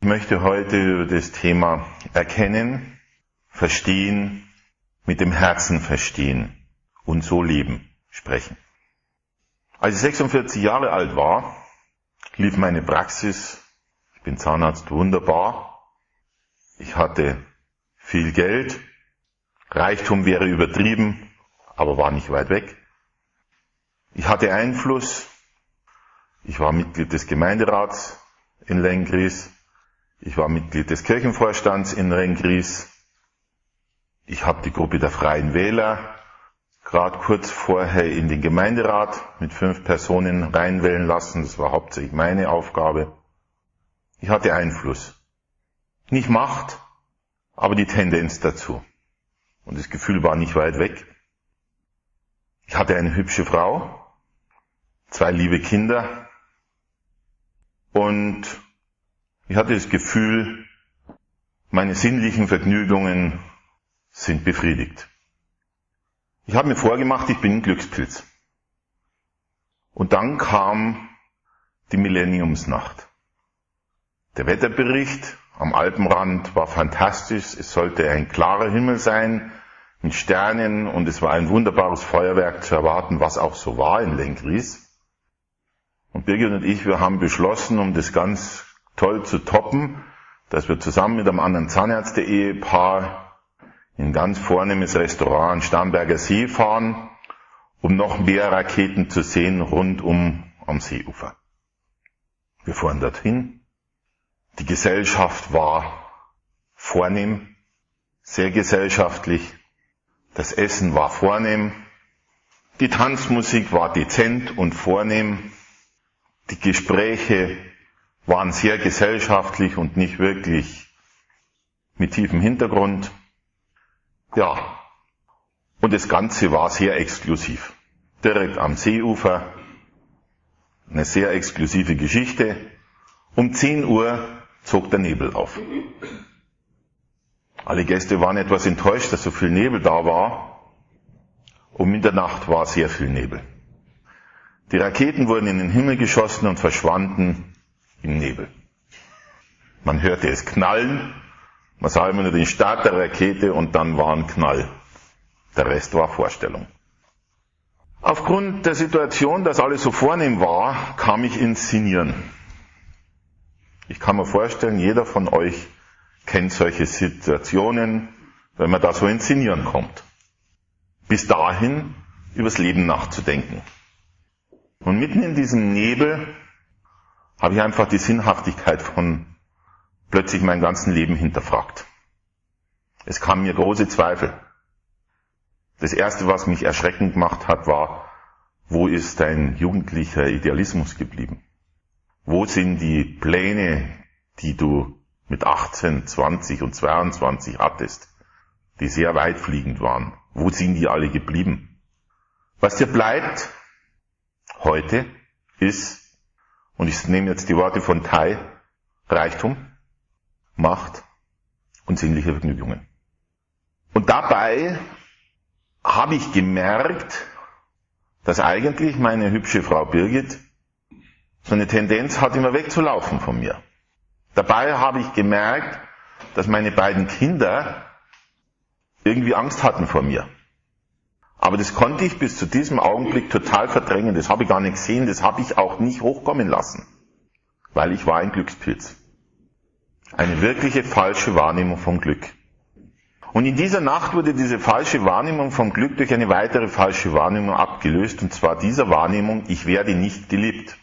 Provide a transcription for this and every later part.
Ich möchte heute über das Thema Erkennen, Verstehen, mit dem Herzen verstehen und so leben sprechen. Als ich 46 Jahre alt war, lief meine Praxis. Ich bin Zahnarzt, wunderbar. Ich hatte viel Geld. Reichtum wäre übertrieben, aber war nicht weit weg. Ich hatte Einfluss. Ich war Mitglied des Gemeinderats in Lenggries. Ich war Mitglied des Kirchenvorstands in Lenggries. Ich habe die Gruppe der Freien Wähler gerade kurz vorher in den Gemeinderat mit 5 Personen reinwählen lassen. Das war hauptsächlich meine Aufgabe. Ich hatte Einfluss. Nicht Macht, aber die Tendenz dazu. Und das Gefühl war nicht weit weg. Ich hatte eine hübsche Frau, 2 liebe Kinder und ich hatte das Gefühl, meine sinnlichen Vergnügungen sind befriedigt. Ich habe mir vorgemacht, ich bin ein Glückspilz. Und dann kam die Millenniumsnacht. Der Wetterbericht am Alpenrand war fantastisch. Es sollte ein klarer Himmel sein mit Sternen und es war ein wunderbares Feuerwerk zu erwarten, was auch so war in Lenggries. Und Birgit und ich, wir haben beschlossen, um das ganz toll zu toppen, dass wir zusammen mit einem anderen Zahnärzte-Ehepaar in ein ganz vornehmes Restaurant am Starnberger See fahren, um noch mehr Raketen zu sehen rund am Seeufer. Wir fuhren dorthin. Die Gesellschaft war vornehm, sehr gesellschaftlich. Das Essen war vornehm. Die Tanzmusik war dezent und vornehm. Die Gespräche waren sehr gesellschaftlich und nicht wirklich mit tiefem Hintergrund. Ja, und das Ganze war sehr exklusiv. Direkt am Seeufer, eine sehr exklusive Geschichte. Um 10 Uhr zog der Nebel auf. Alle Gäste waren etwas enttäuscht, dass so viel Nebel da war. Um Mitternacht war sehr viel Nebel. Die Raketen wurden in den Himmel geschossen und verschwanden im Nebel. Man hörte es knallen, man sah immer nur den Start der Rakete und dann war ein Knall. Der Rest war Vorstellung. Aufgrund der Situation, dass alles so vornehm war, kam ich ins Sinnieren. Ich kann mir vorstellen, jeder von euch kennt solche Situationen, wenn man da so ins Sinnieren kommt. Bis dahin übers Leben nachzudenken. Und mitten in diesem Nebel habe ich einfach die Sinnhaftigkeit von plötzlich mein ganzes Leben hinterfragt. Es kamen mir große Zweifel. Das Erste, was mich erschreckend gemacht hat, war, wo ist dein jugendlicher Idealismus geblieben? Wo sind die Pläne, die du mit 18, 20 und 22 hattest, die sehr weitfliegend waren? Wo sind die alle geblieben? Was dir bleibt heute ist, und ich nehme jetzt die Worte von Tai, Reichtum, Macht und sinnliche Vergnügungen. Und dabei habe ich gemerkt, dass eigentlich meine hübsche Frau Birgit so eine Tendenz hat, immer wegzulaufen von mir. Dabei habe ich gemerkt, dass meine beiden Kinder irgendwie Angst hatten vor mir. Aber das konnte ich bis zu diesem Augenblick total verdrängen. Das habe ich gar nicht gesehen, das habe ich auch nicht hochkommen lassen. Weil ich war ein Glückspilz. Eine wirkliche falsche Wahrnehmung vom Glück. Und in dieser Nacht wurde diese falsche Wahrnehmung vom Glück durch eine weitere falsche Wahrnehmung abgelöst. Und zwar dieser Wahrnehmung, ich werde nicht geliebt.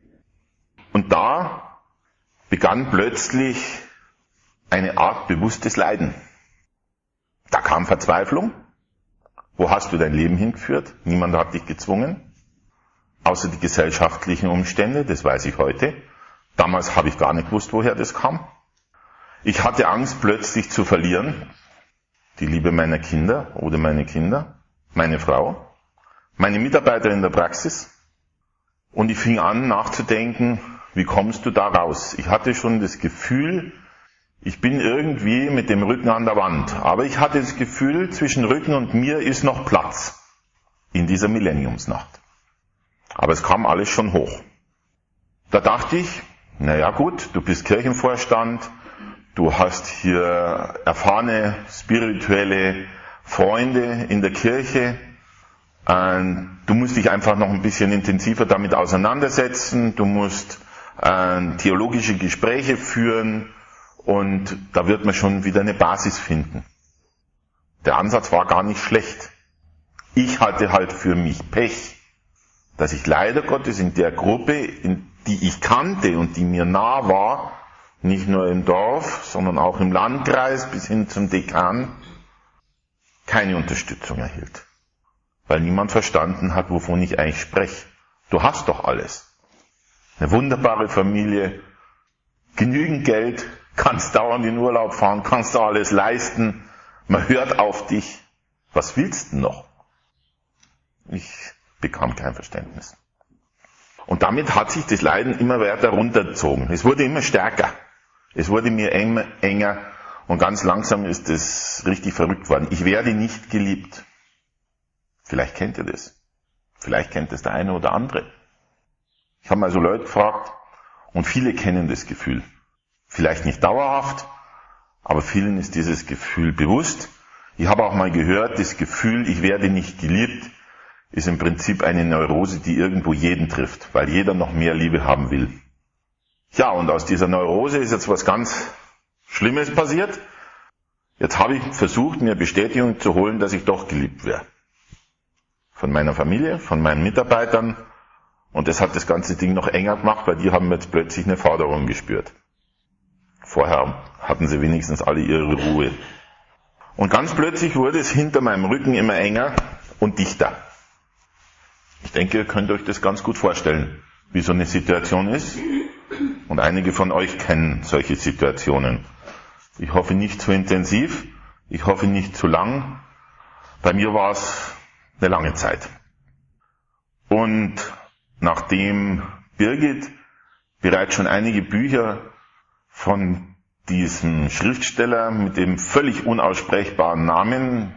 Und da begann plötzlich eine Art bewusstes Leiden. Da kam Verzweiflung. Wo hast du dein Leben hingeführt? Niemand hat dich gezwungen. Außer die gesellschaftlichen Umstände, das weiß ich heute. Damals habe ich gar nicht gewusst, woher das kam. Ich hatte Angst, plötzlich zu verlieren. Die Liebe meiner Kinder oder meine Kinder, meine Frau, meine Mitarbeiter in der Praxis. Und ich fing an nachzudenken, wie kommst du da raus? Ich hatte schon das Gefühl, ich bin irgendwie mit dem Rücken an der Wand. Aber ich hatte das Gefühl, zwischen Rücken und mir ist noch Platz in dieser Millenniumsnacht. Aber es kam alles schon hoch. Da dachte ich, naja gut, du bist Kirchenvorstand, du hast hier erfahrene spirituelle Freunde in der Kirche, du musst dich einfach noch ein bisschen intensiver damit auseinandersetzen, du musst theologische Gespräche führen und da wird man schon wieder eine Basis finden. Der Ansatz war gar nicht schlecht. Ich hatte halt für mich Pech, dass ich leider Gottes in der Gruppe, die ich kannte und die mir nah war, nicht nur im Dorf, sondern auch im Landkreis bis hin zum Dekan, keine Unterstützung erhielt. Weil niemand verstanden hat, wovon ich eigentlich spreche. Du hast doch alles. Eine wunderbare Familie, genügend Geld, kannst dauernd in Urlaub fahren, kannst du alles leisten, man hört auf dich. Was willst du noch? Ich bekam kein Verständnis. Und damit hat sich das Leiden immer weiter runtergezogen. Es wurde immer stärker. Es wurde mir immer enger und ganz langsam ist es richtig verrückt worden. Ich werde nicht geliebt. Vielleicht kennt ihr das. Vielleicht kennt es der eine oder andere. Ich habe mal so Leute gefragt und viele kennen das Gefühl. Vielleicht nicht dauerhaft, aber vielen ist dieses Gefühl bewusst. Ich habe auch mal gehört, das Gefühl, ich werde nicht geliebt, ist im Prinzip eine Neurose, die irgendwo jeden trifft, weil jeder noch mehr Liebe haben will. Ja, und aus dieser Neurose ist jetzt was ganz Schlimmes passiert. Jetzt habe ich versucht, mir Bestätigung zu holen, dass ich doch geliebt wäre. Von meiner Familie, von meinen Mitarbeitern. Und das hat das ganze Ding noch enger gemacht, weil die haben jetzt plötzlich eine Forderung gespürt. Vorher hatten sie wenigstens alle ihre Ruhe. Und ganz plötzlich wurde es hinter meinem Rücken immer enger und dichter. Ich denke, ihr könnt euch das ganz gut vorstellen, wie so eine Situation ist. Und einige von euch kennen solche Situationen. Ich hoffe nicht zu intensiv, ich hoffe nicht zu lang. Bei mir war es eine lange Zeit. Und nachdem Birgit bereits schon einige Bücher von diesem Schriftsteller mit dem völlig unaussprechbaren Namen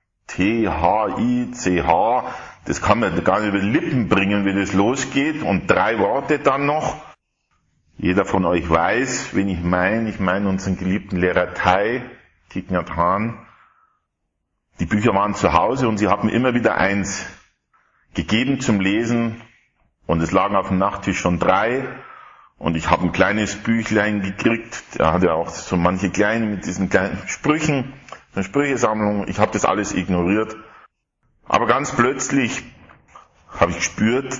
T-H-I-C-H, das kann man gar nicht über die Lippen bringen, wie das losgeht, und 3 Worte dann noch. Jeder von euch weiß, wen ich meine. Ich meine unseren geliebten Lehrer Thich Nhat Hanh. Die Bücher waren zu Hause und sie haben mir immer wieder eins gegeben zum Lesen. Und es lagen auf dem Nachttisch schon 3. Und ich habe ein kleines Büchlein gekriegt. Er hatte auch so manche kleine mit diesen kleinen Sprüchen, eine Sprüchesammlung. Ich habe das alles ignoriert. Aber ganz plötzlich habe ich gespürt,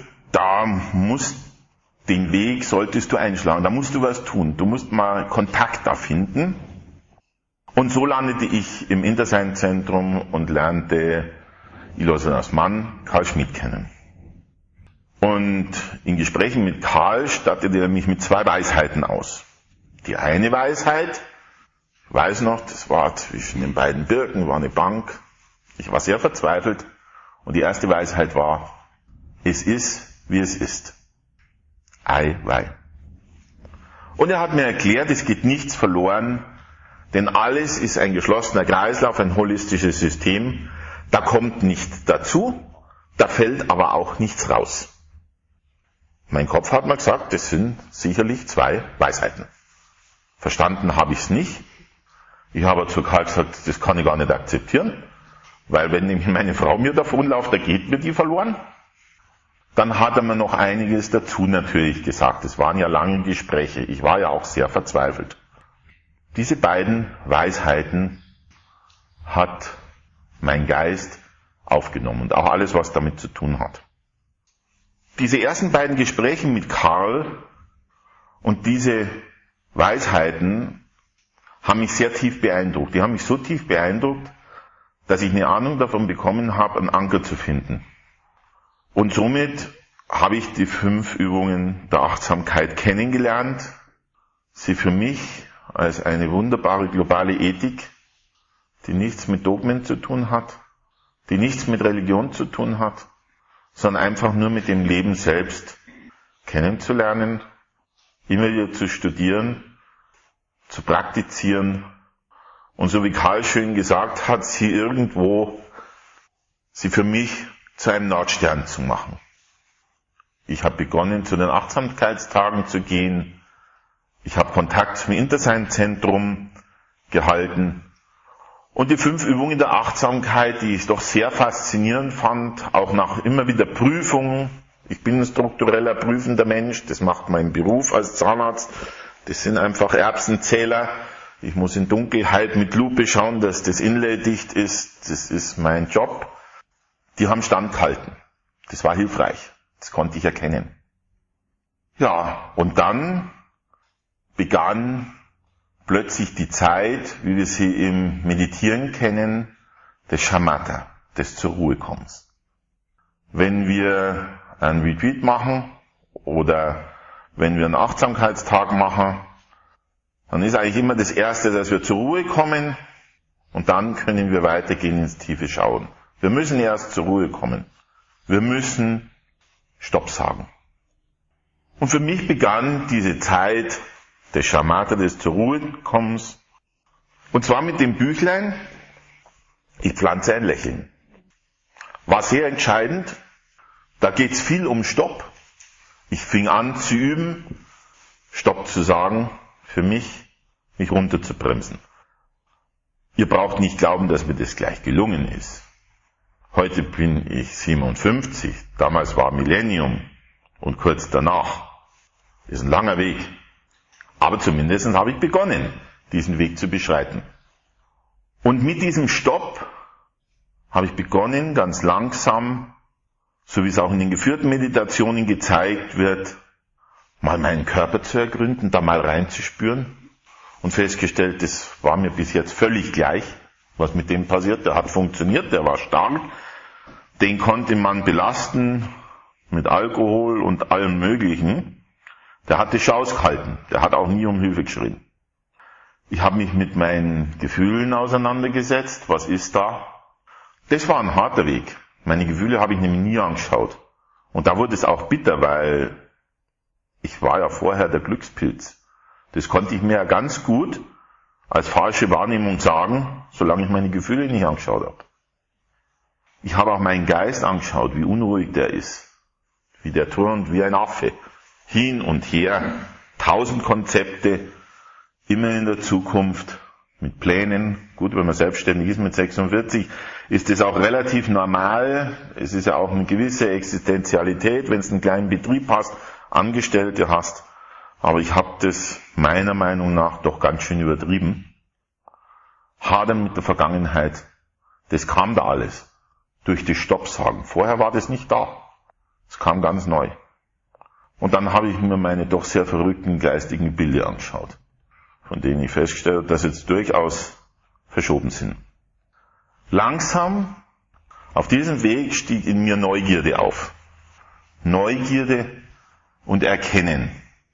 den Weg solltest du einschlagen. Da musst du was tun. Du musst mal Kontakt da finden. Und so landete ich im Intersein-Zentrum und lernte Ilosanas Mann, Karl Schmidt, kennen. Und in Gesprächen mit Karl stattete er mich mit 2 Weisheiten aus. Die eine Weisheit, ich weiß noch, das war zwischen den beiden Birken, war eine Bank. Ich war sehr verzweifelt. Und die erste Weisheit war, es ist, wie es ist. Ei, wei. Und er hat mir erklärt, es geht nichts verloren, denn alles ist ein geschlossener Kreislauf, ein holistisches System. Da kommt nichts dazu, da fällt aber auch nichts raus. Mein Kopf hat mir gesagt, das sind sicherlich 2 Weisheiten. Verstanden habe ich es nicht. Ich habe zu Karl gesagt, das kann ich gar nicht akzeptieren, weil wenn nämlich meine Frau mir davonläuft, da geht mir die verloren. Dann hat er mir noch einiges dazu natürlich gesagt. Es waren ja lange Gespräche. Ich war ja auch sehr verzweifelt. Diese beiden Weisheiten hat mein Geist aufgenommen und auch alles, was damit zu tun hat. Diese ersten beiden Gespräche mit Karl und diese Weisheiten haben mich sehr tief beeindruckt. Die haben mich so tief beeindruckt, dass ich eine Ahnung davon bekommen habe, einen Anker zu finden. Und somit habe ich die 5 Übungen der Achtsamkeit kennengelernt, sie für mich als eine wunderbare globale Ethik, die nichts mit Dogmen zu tun hat, die nichts mit Religion zu tun hat, sondern einfach nur mit dem Leben selbst kennenzulernen, immer wieder zu studieren, zu praktizieren und so wie Karl schön gesagt hat, sie für mich zu einem Nordstern zu machen. Ich habe begonnen, zu den Achtsamkeitstagen zu gehen. Ich habe Kontakt zum Interseinzentrum gehalten. Und die 5 Übungen der Achtsamkeit, die ich doch sehr faszinierend fand, auch nach immer wieder Prüfungen. Ich bin ein struktureller prüfender Mensch, das macht mein Beruf als Zahnarzt. Das sind einfach Erbsenzähler. Ich muss in Dunkelheit mit Lupe schauen, dass das Inlay dicht ist. Das ist mein Job. Die haben standgehalten. Das war hilfreich. Das konnte ich erkennen. Ja, und dann begann plötzlich die Zeit, wie wir sie im Meditieren kennen, des Shamatha, des zur Ruhe kommens. Wenn wir einen Retreat machen oder wenn wir einen Achtsamkeitstag machen, dann ist eigentlich immer das Erste, dass wir zur Ruhe kommen und dann können wir weitergehen ins tiefe Schauen. Wir müssen erst zur Ruhe kommen. Wir müssen Stopp sagen. Und für mich begann diese Zeit des Shamatha, des zur Ruhe kommens, und zwar mit dem Büchlein Ich pflanze ein Lächeln. War sehr entscheidend. Da geht's viel um Stopp. Ich fing an zu üben, Stopp zu sagen, für mich runterzubremsen. Ihr braucht nicht glauben, dass mir das gleich gelungen ist. Heute bin ich 57, damals war Millennium und kurz danach. Ist ein langer Weg. Aber zumindest habe ich begonnen, diesen Weg zu beschreiten. Und mit diesem Stopp habe ich begonnen, ganz langsam, so wie es auch in den geführten Meditationen gezeigt wird, mal meinen Körper zu ergründen, da mal reinzuspüren und festgestellt, das war mir bis jetzt völlig gleich, was mit dem passiert. Der hat funktioniert, der war stark, den konnte man belasten mit Alkohol und allem Möglichen. Der hat die Schau ausgehalten, der hat auch nie um Hilfe geschrien. Ich habe mich mit meinen Gefühlen auseinandergesetzt, was ist da? Das war ein harter Weg. Meine Gefühle habe ich nämlich nie angeschaut. Und da wurde es auch bitter, weil ich war ja vorher der Glückspilz. Das konnte ich mir ja ganz gut als falsche Wahrnehmung sagen, solange ich meine Gefühle nicht angeschaut habe. Ich habe auch meinen Geist angeschaut, wie unruhig der ist, wie der turnt wie ein Affe. Hin und her, 1000 Konzepte, immer in der Zukunft, mit Plänen. Gut, wenn man selbstständig ist mit 46, ist das auch relativ normal. Es ist ja auch eine gewisse Existenzialität, wenn es einen kleinen Betrieb hast, Angestellte hast. Aber ich habe das meiner Meinung nach doch ganz schön übertrieben. Hadern mit der Vergangenheit, das kam da alles. Durch das Stopp-Sagen. Vorher war das nicht da. Es kam ganz neu. Und dann habe ich mir meine doch sehr verrückten geistigen Bilder angeschaut, von denen ich festgestellt habe, dass sie jetzt durchaus verschoben sind. Langsam, auf diesem Weg stieg in mir Neugierde auf. Neugierde und Erkennen.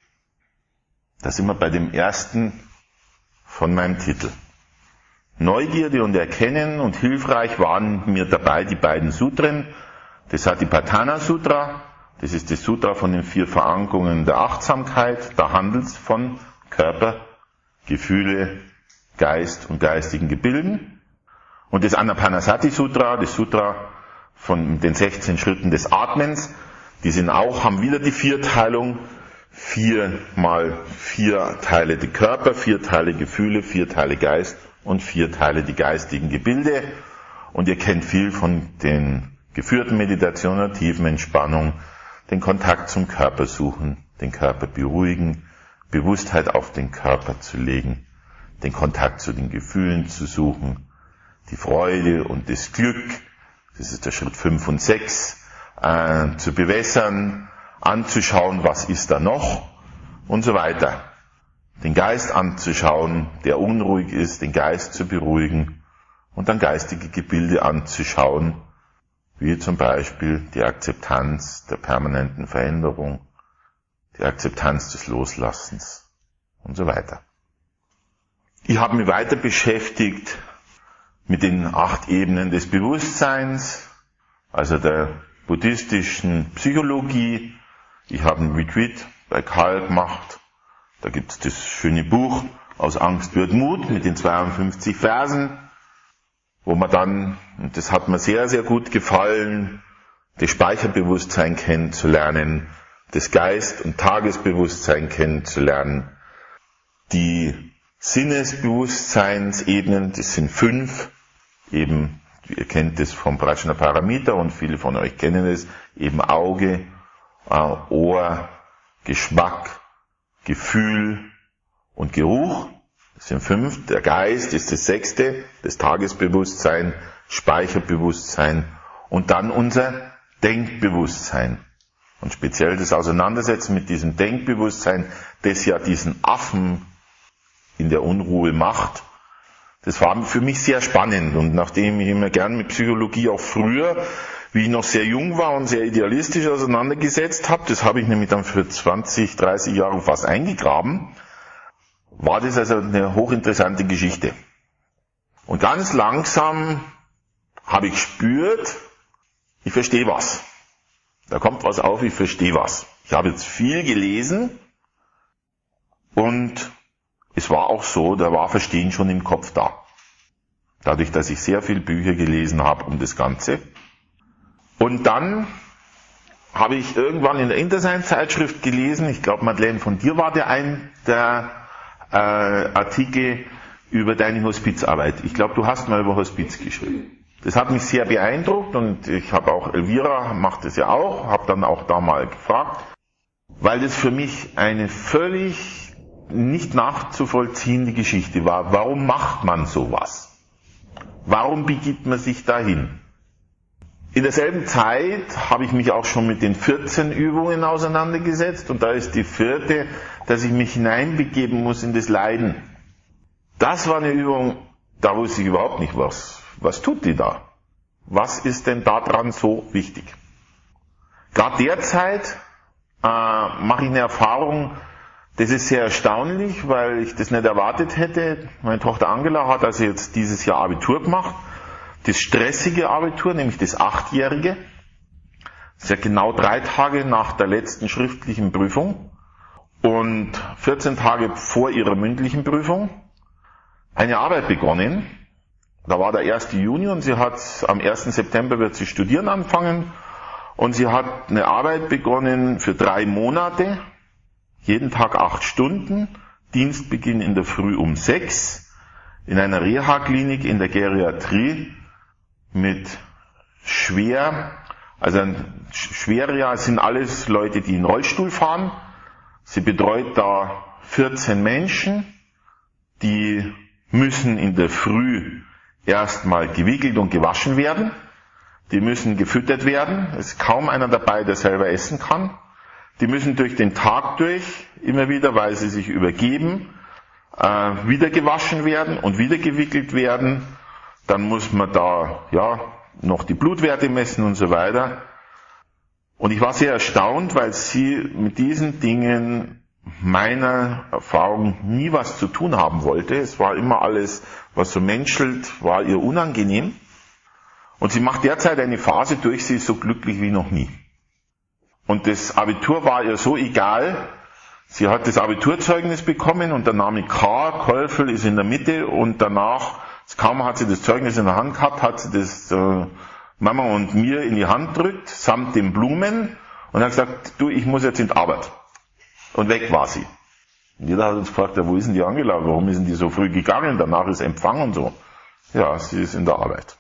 Da sind wir bei dem ersten von meinem Titel. Neugierde und Erkennen, und hilfreich waren mir dabei die beiden Sutren, das Satipatthana Sutra, das ist das Sutra von den 4 Verankerungen der Achtsamkeit, da handelt es von Körper, Gefühle, Geist und geistigen Gebilden. Und das Anapanasati Sutra, das Sutra von den 16 Schritten des Atmens, die sind auch, haben wieder die Vierteilung, 4 mal 4 Teile die Körper, 4 Teile Gefühle, 4 Teile Geist und 4 Teile die geistigen Gebilde. Und ihr kennt viel von den geführten Meditationen, der tiefen Entspannung, den Kontakt zum Körper suchen, den Körper beruhigen, Bewusstheit auf den Körper zu legen, den Kontakt zu den Gefühlen zu suchen, die Freude und das Glück, das ist der Schritt 5 und 6, zu bewässern, anzuschauen, was ist da noch und so weiter. Den Geist anzuschauen, der unruhig ist, den Geist zu beruhigen und dann geistige Gebilde anzuschauen, wie zum Beispiel die Akzeptanz der permanenten Veränderung, die Akzeptanz des Loslassens und so weiter. Ich habe mich weiter beschäftigt mit den 8 Ebenen des Bewusstseins, also der buddhistischen Psychologie. Ich habe einen Retreat bei Karl gemacht. Da gibt es das schöne Buch Aus Angst wird Mut mit den 52 Versen, wo man dann, und das hat mir sehr, sehr gut gefallen, das Speicherbewusstsein kennenzulernen, das Geist- und Tagesbewusstsein kennenzulernen, die Sinnesbewusstseinsebenen, das sind 5, eben, ihr kennt das vom Prajnaparamita und viele von euch kennen es, eben Auge, Ohr, Geschmack, Gefühl und Geruch. Das sind 5. Der Geist ist das 6., das Tagesbewusstsein, Speicherbewusstsein und dann unser Denkbewusstsein. Und speziell das Auseinandersetzen mit diesem Denkbewusstsein, das ja diesen Affen in der Unruhe macht, das war für mich sehr spannend. Und nachdem ich immer gern mit Psychologie auch früher, wie ich noch sehr jung war und sehr idealistisch auseinandergesetzt habe, das habe ich nämlich dann für 20, 30 Jahre fast eingegraben, war das also eine hochinteressante Geschichte. Und ganz langsam habe ich gespürt, ich verstehe was. Da kommt was auf, ich verstehe was. Ich habe jetzt viel gelesen und es war auch so, da war Verstehen schon im Kopf da. Dadurch, dass ich sehr viele Bücher gelesen habe um das Ganze. Und dann habe ich irgendwann in der Intersein-Zeitschrift gelesen, ich glaube Madeleine, von dir war der Artikel über deine Hospizarbeit. Ich glaube, du hast mal über Hospiz geschrieben. Das hat mich sehr beeindruckt und ich habe auch, Elvira macht das ja auch, habe dann auch da mal gefragt, weil das für mich eine völlig nicht nachzuvollziehende Geschichte war. Warum macht man sowas? Warum begibt man sich dahin? In derselben Zeit habe ich mich auch schon mit den 14 Übungen auseinandergesetzt und da ist die 4., dass ich mich hineinbegeben muss in das Leiden. Das war eine Übung, da wusste ich überhaupt nicht, was tut die da? Was ist denn daran so wichtig? Gerade derzeit mache ich eine Erfahrung, das ist sehr erstaunlich, weil ich das nicht erwartet hätte. Meine Tochter Angela hat also jetzt dieses Jahr Abitur gemacht. Das stressige Abitur, nämlich das 8-jährige. Das ist ja genau 3 Tage nach der letzten schriftlichen Prüfung und 14 Tage vor ihrer mündlichen Prüfung eine Arbeit begonnen. Da war der 1. Juni und sie hat am 1. September wird sie studieren anfangen und sie hat eine Arbeit begonnen für 3 Monate, jeden Tag 8 Stunden, Dienstbeginn in der Früh um 6, in einer Reha-Klinik in der Geriatrie mit schwer, also schwer sind alles Leute, die in Rollstuhl fahren. Sie betreut da 14 Menschen, die müssen in der Früh erstmal gewickelt und gewaschen werden. Die müssen gefüttert werden. Es ist kaum einer dabei, der selber essen kann. Die müssen durch den Tag durch, immer wieder, weil sie sich übergeben, wieder gewaschen werden und wieder gewickelt werden. Dann muss man da, noch die Blutwerte messen und so weiter. Und ich war sehr erstaunt, weil sie mit diesen Dingen meiner Erfahrung nie was zu tun haben wollte. Es war immer alles, was so menschelt, war ihr unangenehm. Und sie macht derzeit eine Phase durch, sie ist so glücklich wie noch nie. Und das Abitur war ihr so egal. Sie hat das Abiturzeugnis bekommen und der Name K, Kolfel, ist in der Mitte und danach, kaum hat sie das Zeugnis in der Hand gehabt, hat sie das Mama und mir in die Hand drückt, samt den Blumen und hat gesagt, du, ich muss jetzt in die Arbeit. Und weg war sie. Und jeder hat uns gefragt, ja, wo ist denn die Angela, warum ist denn die so früh gegangen, danach ist Empfang und so. Ja, sie ist in der Arbeit.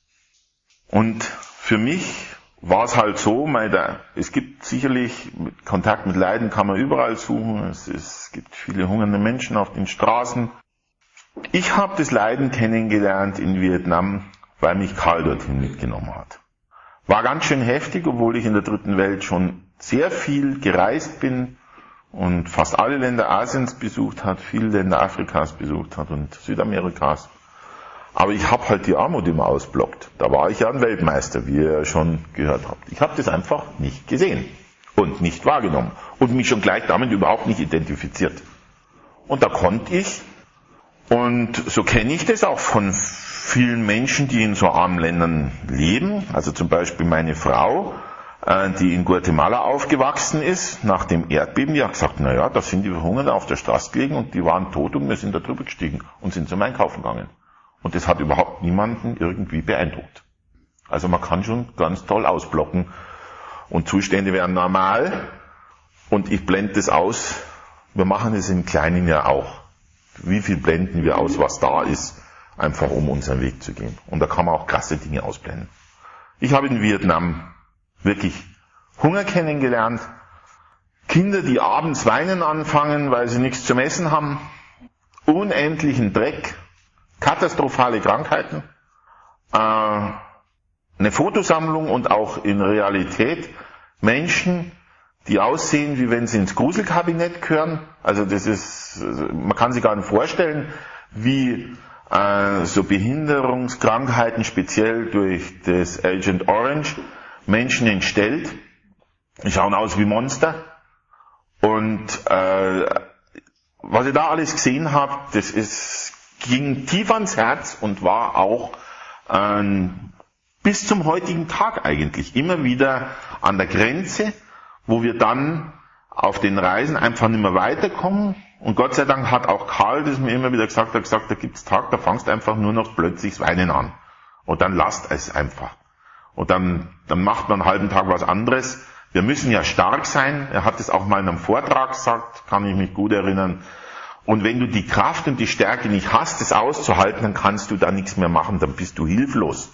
Und für mich war es halt so, es gibt sicherlich, Kontakt mit Leiden kann man überall suchen, es gibt viele hungernde Menschen auf den Straßen. Ich habe das Leiden kennengelernt in Vietnam, weil mich Karl dorthin mitgenommen hat. War ganz schön heftig, obwohl ich in der dritten Welt schon sehr viel gereist bin und fast alle Länder Asiens besucht hat, viele Länder Afrikas besucht hat und Südamerikas. Aber ich habe halt die Armut immer ausblockt. Da war ich ja ein Weltmeister, wie ihr schon gehört habt. Ich habe das einfach nicht gesehen und nicht wahrgenommen und mich schon gleich damit überhaupt nicht identifiziert. Und da konnte ich, und so kenne ich das auch von vielen Menschen, die in so armen Ländern leben, also zum Beispiel meine Frau, die in Guatemala aufgewachsen ist, nach dem Erdbeben, die hat gesagt, naja, da sind die Verhungerten auf der Straße gelegen und die waren tot und wir sind da drüber gestiegen und sind zum Einkaufen gegangen. Und das hat überhaupt niemanden irgendwie beeindruckt. Also man kann schon ganz toll ausblocken und Zustände wären normal und ich blende das aus. Wir machen es im Kleinen ja auch. wie viel blenden wir aus, was da ist, einfach um unseren Weg zu gehen. Und da kann man auch krasse Dinge ausblenden. Ich habe in Vietnam wirklich Hunger kennengelernt, Kinder, die abends weinen anfangen, weil sie nichts zum Essen haben, unendlichen Dreck, katastrophale Krankheiten, eine Fotosammlung und auch in Realität Menschen, die aussehen, wie wenn sie ins Gruselkabinett gehören. Also das ist, man kann sich gar nicht vorstellen, wie so Behinderungskrankheiten speziell durch das Agent Orange Menschen entstellt. Die schauen aus wie Monster. Und was ich da alles gesehen habe, ging tief ans Herz und war auch bis zum heutigen Tag eigentlich immer wieder an der Grenze, wo wir dann auf den Reisen einfach nicht mehr weiterkommen. Und Gott sei Dank hat auch Karl das mir immer wieder gesagt, da gibt's Tag, da fangst du einfach nur noch plötzlich das Weinen an. Und dann lasst es einfach. Und dann macht man einen halben Tag was anderes. Wir müssen ja stark sein. Er hat es auch mal in einem Vortrag gesagt, kann ich mich gut erinnern. Und wenn du die Kraft und die Stärke nicht hast, es auszuhalten, dann kannst du da nichts mehr machen, dann bist du hilflos.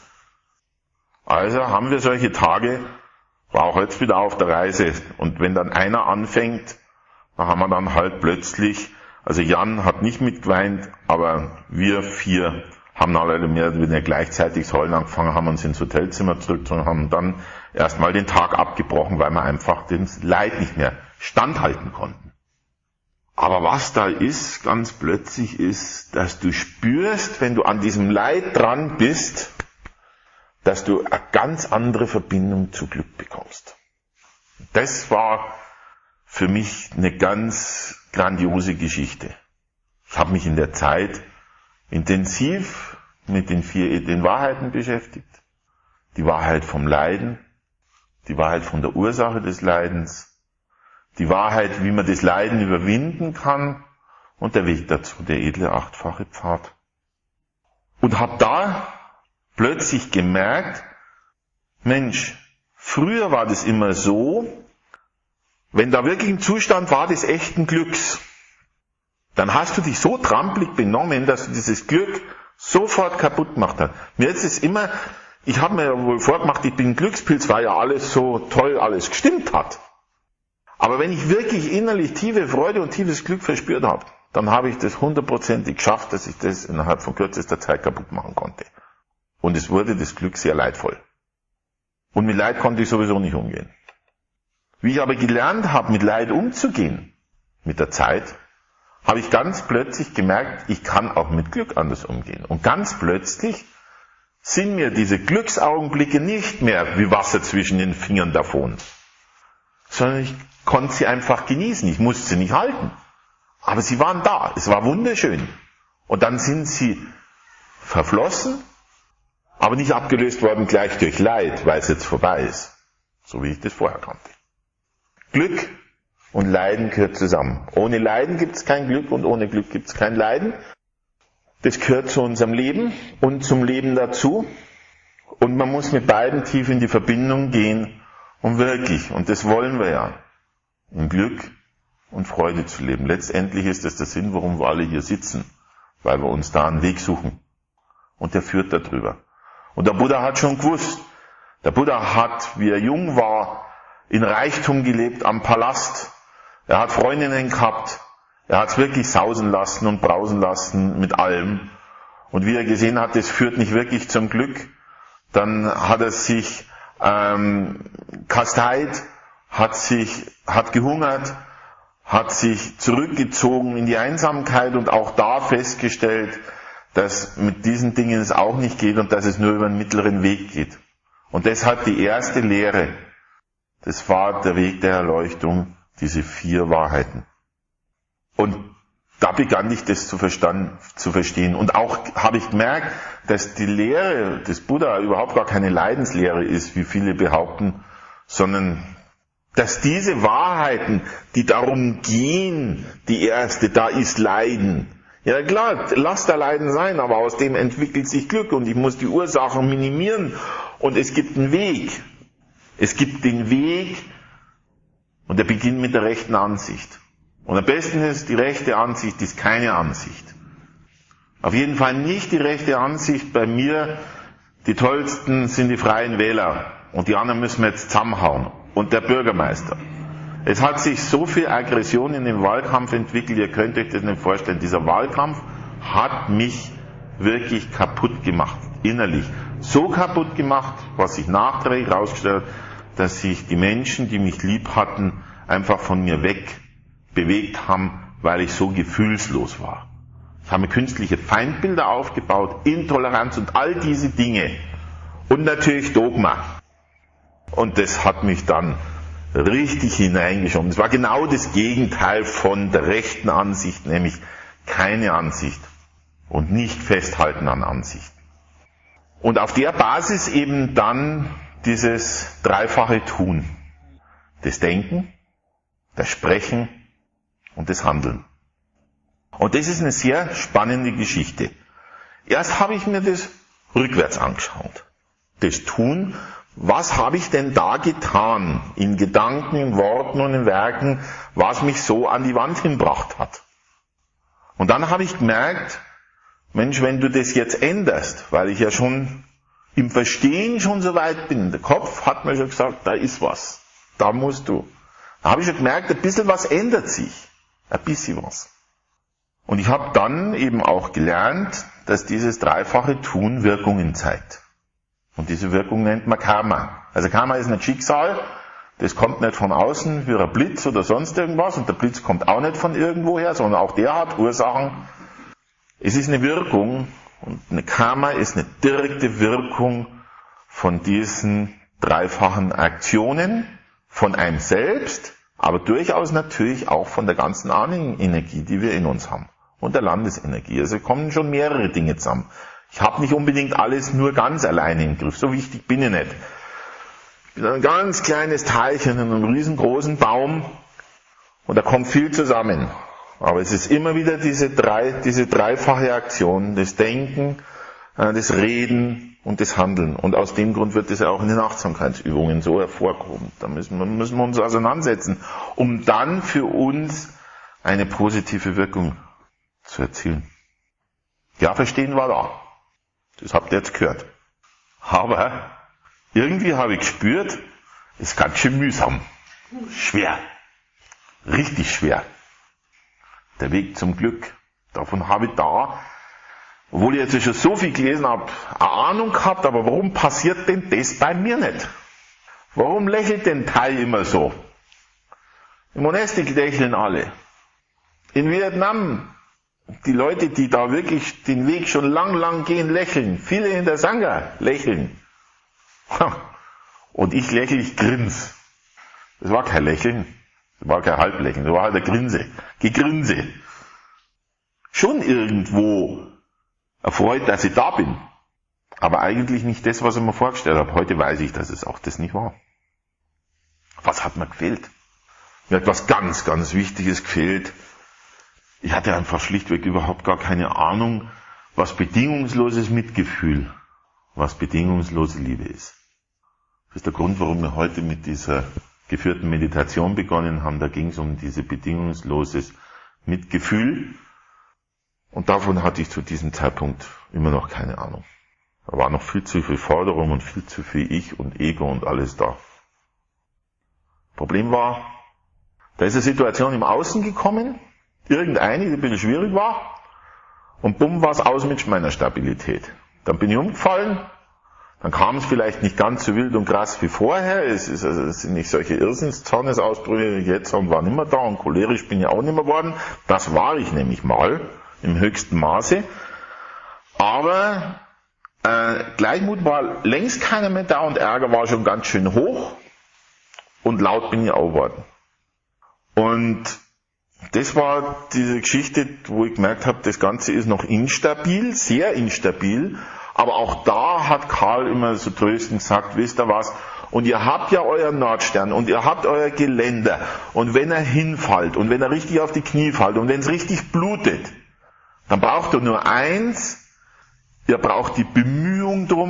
Also haben wir solche Tage, war auch jetzt wieder auf der Reise. Und wenn dann einer anfängt, da haben wir dann halt plötzlich, also Jan hat nicht mitgeweint, aber wir 4 haben alle mehr oder weniger gleichzeitig das Heulen angefangen, haben uns ins Hotelzimmer zurück und haben dann erstmal den Tag abgebrochen, weil wir einfach dem Leid nicht mehr standhalten konnten. Aber was da ist, ganz plötzlich ist, dass du spürst, wenn du an diesem Leid dran bist, dass du eine ganz andere Verbindung zu Glück bekommst. Das war für mich eine ganz grandiose Geschichte. Ich habe mich in der Zeit intensiv mit den Wahrheiten beschäftigt. Die Wahrheit vom Leiden, die Wahrheit von der Ursache des Leidens, die Wahrheit, wie man das Leiden überwinden kann und der Weg dazu, der edle 8-fache Pfad. Und habe da plötzlich gemerkt, Mensch, früher war das immer so, wenn da wirklich ein Zustand war des echten Glücks, dann hast du dich so trampelig benommen, dass du dieses Glück sofort kaputt gemacht hast. Mir ist es immer, ich habe mir ja wohl vorgemacht, ich bin ein Glückspilz, weil ja alles so toll, alles gestimmt hat. Aber wenn ich wirklich innerlich tiefe Freude und tiefes Glück verspürt habe, dann habe ich das 100% geschafft, dass ich das innerhalb von kürzester Zeit kaputt machen konnte. Und es wurde das Glück sehr leidvoll. Und mit Leid konnte ich sowieso nicht umgehen. Wie ich aber gelernt habe, mit Leid umzugehen, mit der Zeit, habe ich ganz plötzlich gemerkt, ich kann auch mit Glück anders umgehen. Und ganz plötzlich sind mir diese Glücksaugenblicke nicht mehr wie Wasser zwischen den Fingern davon, sondern ich konnte sie einfach genießen. Ich musste sie nicht halten. Aber sie waren da. Es war wunderschön. Und dann sind sie verflossen, aber nicht abgelöst worden gleich durch Leid, weil es jetzt vorbei ist. So wie ich das vorher kannte. Glück und Leiden gehört zusammen. Ohne Leiden gibt es kein Glück und ohne Glück gibt es kein Leiden. Das gehört zu unserem Leben und zum Leben dazu. Und man muss mit beiden tief in die Verbindung gehen, um wirklich, und das wollen wir ja, in Glück und Freude zu leben. Letztendlich ist das der Sinn, warum wir alle hier sitzen, weil wir uns da einen Weg suchen. Und der führt da drüber. Und der Buddha hat schon gewusst, der Buddha hat, wie er jung war, in Reichtum gelebt am Palast. Er hat Freundinnen gehabt. Er hat es wirklich sausen lassen und brausen lassen mit allem. Und wie er gesehen hat, das führt nicht wirklich zum Glück, dann hat er sich kasteit, hat gehungert, hat sich zurückgezogen in die Einsamkeit und auch da festgestellt, dass mit diesen Dingen es auch nicht geht und dass es nur über einen mittleren Weg geht. Und deshalb die erste Lehre, das war der Weg der Erleuchtung, diese 4 Wahrheiten. Und da begann ich das zu verstehen. Und auch habe ich gemerkt, dass die Lehre des Buddha überhaupt gar keine Leidenslehre ist, wie viele behaupten, sondern dass diese Wahrheiten, die darum gehen, die erste, da ist Leiden. Ja klar, lass da Leiden sein, aber aus dem entwickelt sich Glück und ich muss die Ursachen minimieren und es gibt einen Weg. Es gibt den Weg und der beginnt mit der rechten Ansicht. Und am besten ist, die rechte Ansicht ist keine Ansicht. Auf jeden Fall nicht die rechte Ansicht bei mir, die tollsten sind die Freien Wähler und die anderen müssen wir jetzt zusammenhauen und der Bürgermeister. Es hat sich so viel Aggression in dem Wahlkampf entwickelt, ihr könnt euch das nicht vorstellen. Dieser Wahlkampf hat mich wirklich kaputt gemacht, innerlich. So kaputt gemacht, was sich nachträglich herausgestellt hat, dass sich die Menschen, die mich lieb hatten, einfach von mir weg bewegt haben, weil ich so gefühlslos war. Ich habe künstliche Feindbilder aufgebaut, Intoleranz und all diese Dinge. Und natürlich Dogma. Und das hat mich dann richtig hineingeschoben. Es war genau das Gegenteil von der rechten Ansicht, nämlich keine Ansicht und nicht festhalten an Ansichten. Und auf der Basis eben dann dieses dreifache Tun. Das Denken, das Sprechen und das Handeln. Und das ist eine sehr spannende Geschichte. Erst habe ich mir das rückwärts angeschaut. Das Tun, was habe ich denn da getan, in Gedanken, in Worten und in Werken, was mich so an die Wand hinbracht hat. Und dann habe ich gemerkt, Mensch, wenn du das jetzt änderst, weil ich ja schon im Verstehen schon so weit bin, der Kopf hat mir schon gesagt, da ist was, da musst du. Da habe ich schon gemerkt, ein bisschen was ändert sich, ein bisschen was. Und ich habe dann eben auch gelernt, dass dieses dreifache Tun Wirkungen zeigt. Und diese Wirkung nennt man Karma. Also Karma ist nicht Schicksal, das kommt nicht von außen wie ein Blitz oder sonst irgendwas, und der Blitz kommt auch nicht von irgendwoher, sondern auch der hat Ursachen. Es ist eine Wirkung, und eine Karma ist eine direkte Wirkung von diesen dreifachen Aktionen, von einem selbst, aber durchaus natürlich auch von der ganzen Ahnenenergie, die wir in uns haben. Und der Landesenergie. Also kommen schon mehrere Dinge zusammen. Ich habe nicht unbedingt alles nur ganz alleine im Griff. So wichtig bin ich nicht. Ich bin ein ganz kleines Teilchen in einem riesengroßen Baum und da kommt viel zusammen. Aber es ist immer wieder diese dreifache Aktion, das Denken, das Reden und das Handeln. Und aus dem Grund wird das ja auch in den Achtsamkeitsübungen so hervorkommen. Da müssen wir uns auseinandersetzen, um dann für uns eine positive Wirkung zu erzielen. Ja, verstehen war da. Das habt ihr jetzt gehört. Aber irgendwie habe ich gespürt, es ist ganz schön mühsam. Schwer. Richtig schwer. Der Weg zum Glück. Davon habe ich da, obwohl ich jetzt schon so viel gelesen habe, eine Ahnung gehabt, aber warum passiert denn das bei mir nicht? Warum lächelt denn Thai immer so? Im Monastik lächeln alle. In Vietnam, die Leute, die da wirklich den Weg schon lang gehen, lächeln. Viele in der Sangha lächeln. Und ich lächle, ich grinse. Das war kein Lächeln, das war kein Halblächeln, das war halt ein Gegrinse. Schon irgendwo erfreut, dass ich da bin. Aber eigentlich nicht das, was ich mir vorgestellt habe. Heute weiß ich, dass es auch das nicht war. Was hat mir gefehlt? Mir hat was ganz, ganz Wichtiges gefehlt. Ich hatte einfach schlichtweg überhaupt gar keine Ahnung, was bedingungsloses Mitgefühl, was bedingungslose Liebe ist. Das ist der Grund, warum wir heute mit dieser geführten Meditation begonnen haben. Da ging es um diese bedingungsloses Mitgefühl. Und davon hatte ich zu diesem Zeitpunkt immer noch keine Ahnung. Da war noch viel zu viel Forderung und viel zu viel Ich und Ego und alles da. Problem war, da ist eine Situation im Außen gekommen, irgendeine, die ein bisschen schwierig war, und bumm, war es aus mit meiner Stabilität. Dann bin ich umgefallen, dann kam es vielleicht nicht ganz so wild und krass wie vorher, es sind nicht solche Irrsinnszornesausbrüche jetzt und war nicht mehr da, und cholerisch bin ich auch nicht mehr geworden. Das war ich nämlich mal, im höchsten Maße. Aber Gleichmut war längst keiner mehr da und Ärger war schon ganz schön hoch und laut bin ich auch geworden. Und das war diese Geschichte, wo ich gemerkt habe, das Ganze ist noch instabil, sehr instabil, aber auch da hat Karl immer so tröstend gesagt, wisst ihr was, und ihr habt ja euren Nordstern und ihr habt euer Geländer, und wenn er hinfällt und wenn er richtig auf die Knie fällt und wenn es richtig blutet, dann braucht ihr nur eins, ihr braucht die Bemühung drum,